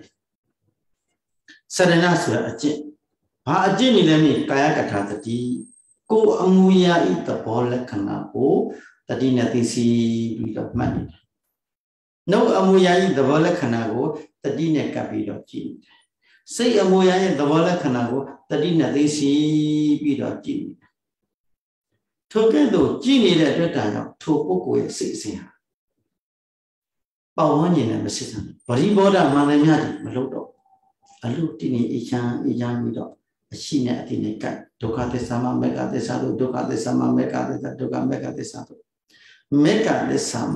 ဆိုတဲ့အကျင့်ဘာအကျင့်နေလဲမြင်ကာယကထာတတိကိုအမူအရာဤသဘောလက္ခဏာကိုတတိနဲ့သိစီပြီးတော့မှတ်နေတယ်နှုတ်အမူအရာဤသဘောလက္ခဏာကိုတတိနဲ့ကပ်ပြီးတော့ကြည့်နေတယ်စိတ်အမူအရာရဲ့သဘောလက္ခဏာကိုတတိနဲ့သိစီပြီးတော့ကြည့်နေတယ်ထိုကဲ့သို့ကြည့်နေတဲ့အတွက်ကြောင့်ထိုပုဂ္ဂိုလ်ရဲ့စိတ်အစဉ်ဟာပေါဝန်းကျင်နဲ့မစစ်ဆန်ဗရိဘောဓမှန်တယ်များတယ်မလို့တော့အလုတိနေအချမ်းပြီးတော့အရှိနဲ့အတိနဲ့ကတ်ဒုက္ခသစ္စာမှာမေဃသစ္စာတို့ဒုက္ခသစ္စာမှာမေဃသစ္စာဒုက္ခမေဃသစ္စာတို့မေဃသစ္စာမှာ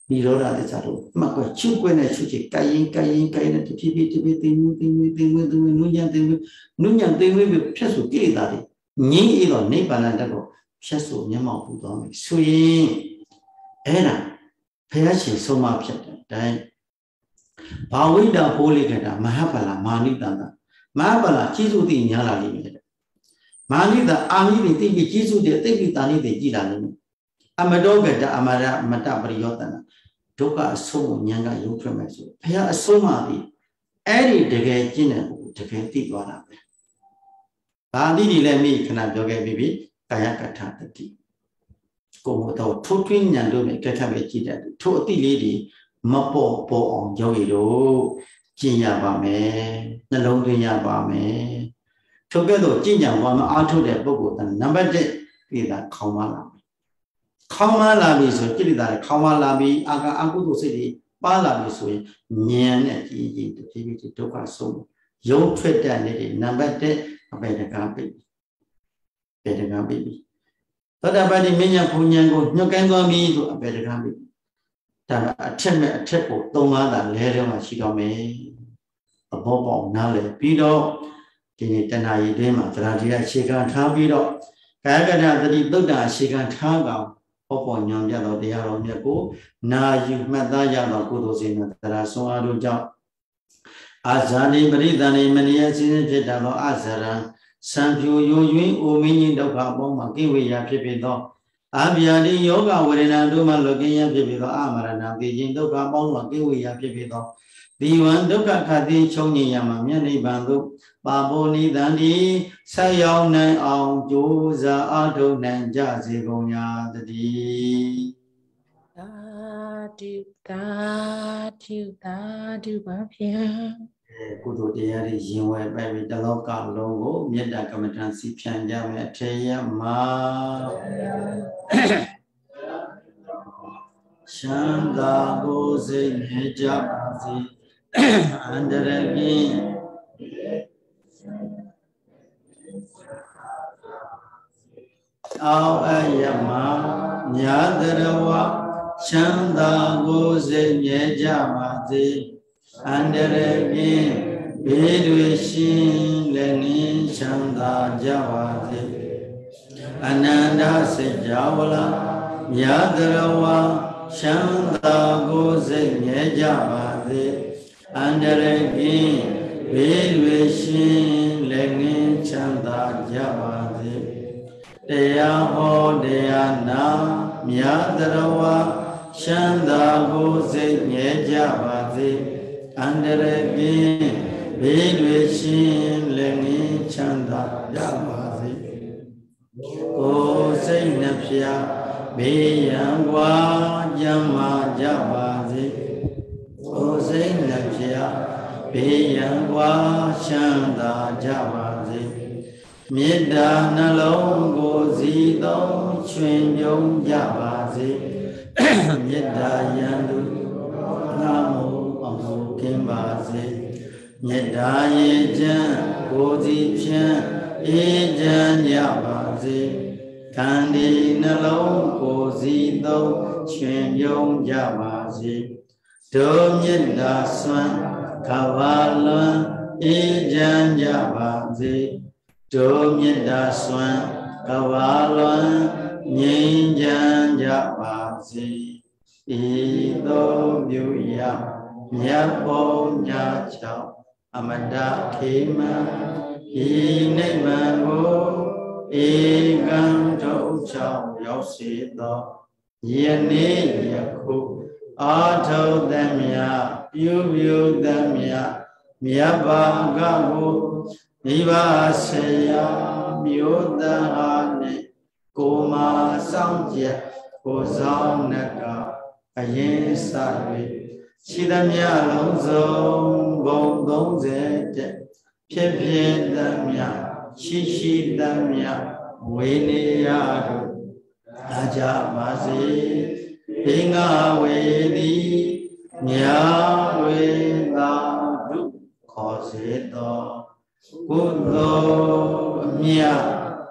Niroda de Saru, Mako, Chukwene Chuchi, Kayin, the TV, Nunyan, they will be Pesu Gilidari, Ni Ilo, Nebanadago, Pesu, Yama, Budon, Sui, Era, Peachi, so much at that. Pawida Holy Gata, Mahabala, Manitana, Mahabala, Chisu di Yala limited. Manita, Ami, the TV, Chisu, the TV, Tani, the Gila. Amadogata, Amara, Matabriotana. Doka so Yanga Upremasu. Paya Somadi, Eddie de Gina, to get deep one up. Badi let me can I joke a baby, Kayaka Tati. Go without 2 twin and do make a cabbage that 2 lady, Mapo po on Joilo, Ginya Bame, the Longinya Bame. Together, Ginya Bama out of the book and number 10 with that Kamala. Kamalabi so Kilida, Kamalabi, Agudu City, Balabi so Nyan at Yi to TV to Toka so. Yo trade that number 10, a better baby. Better baby. But about the Minya Punyango, no can go me to a better baby. That a temple, Tomada, Lerium, Shigame, a bob Nale, Pido, Tinitana Dema, Tradia, Chicken, Tabido, Kagana, the Buddha, Chicken, Taga. Upon young yellow, they are on your go. Now you met that yellow kudos in that I saw a job. Azani, Bridani, many years in the Jedalo Azara, San Yu, Omini, Dokaboma, Kiwi, Yapido. Abiadi Yoga, wherein I do my looking at Pipido Amarana, the Dokaboma, Kiwi, Yapido. The one Doka Kadi, Choni Yamamiani Bandu, Baboni Dandi, Sayong Nan on Joza Auto Nan Jazigonia the D. Do Bapia. Kudu dear is you where baby the local logo, Yeda Kamatan Sipian Yametea Ma Shanda goes in Hijabazi. And again, Ayama, Yadarawa, Shanda goes in Yajamati, and again, Bidwishin, Lenin, Shanda Javati, Ananda Sejawala, Yadarawa, Shanda goes in Yajamati. And again, Vilvishin, Lenin, Chanda, Javadi, Deyaho, Deyana, Myadarawa, Shanda, Goze, Javadi, and again, Vilvishin, Lenin, Chanda, Javadi, Goze, Napia, Biyangwa, Yama, Javadi. Ozay Napia, Biyangwa Shanda Javazi, Mida Nalong Gozido, Chwenyong Javazi, Mida Yandu, Namu Amu Kimbazi, Mida Yejan, Gozi Pian, Ejan Javazi, Kandi Nalong Gozido, Chwenyong Javazi. Domyenda Swan, Kavala, Ejan Javazi, Domyenda Swan, Kavala, Ninjan Javazi, Ido Buya, Yapo Yacha, Amada Kima, Inemango, Egan Tocha, Yosito, Yene Yaku. Auto Damia, Yu Damia, Miabagabu, Niva Seya, Miodahane, Goma Samja, Gozanaka, Ayen Savi, Sidamia Lonzo, Bondon Zete, Pepe Damia, Shishi Damia, Winniadu, Ajabazi. Inga Wedi, Nya Weda, Cosito, Gudo, Mia,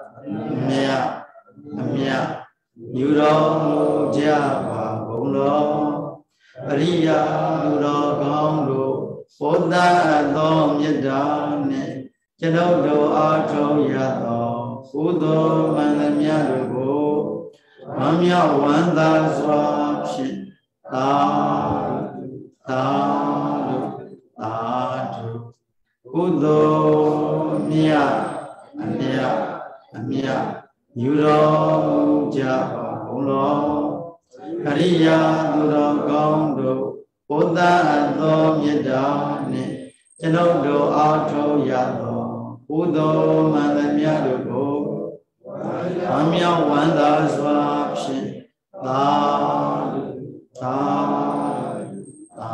Yuro Java, Gulo, အရိယာသူတော်ကောင်းတို့ဘောဓသောမေတ္တာနှင့်ကျွန်ုပ်တို့အားထုတ်ရသောကုသိုလ်မှန်သမျှတို့ကိုဝမ်းမြောက်ဝမ်းသာစွာဖြင့်သာသာသာကုသိုလ်မြတ်အမြတ်အမြတ်ယူတော်မူကြပါဘုံတော်အရိယာသူတော်ကောင်းတို့ဘုဒ္ဓသောမေတ္တာနှင့်ကျွန်ုပ်တို့အားထုတ်ရသောကုသိုလ်မှန်သမျှတို့ကိုဝမ်းမြောက်ဝမ်းသာစွာဖြင့်သာသာသာ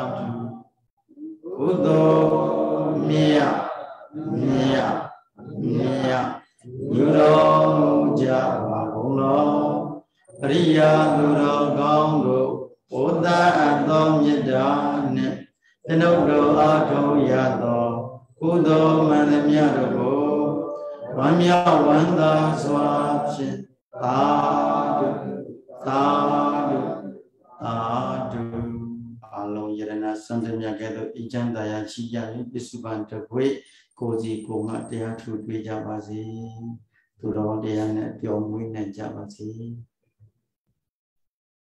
ကုသိုလ်မြတ်မြတ်မြတ်ယူတော်မူကြပါဘုံတော်အရိယာသူတော်ကောင်းတို့ဘုဒ္ဓသောမေတ္တာနှင့်ကျွန်ုပ်တို့အားထုတ်ရသောကုသိုလ်မှန်သမျှတို့ကိုဝမ်းမြောက်ဝမ်းသာစွာဖြင့်သာသာသာအလုံးယရဏစံတမြတ်ကဲ့သို့အကျဉ်းတရားရှိကြရင်ပစ္စုပန်တပွေကိုစီကိုငါတရားထူတွေ့ကြပါစေသူတော်တရားနဲ့ပျော်မွေးနိုင်ကြပါစေ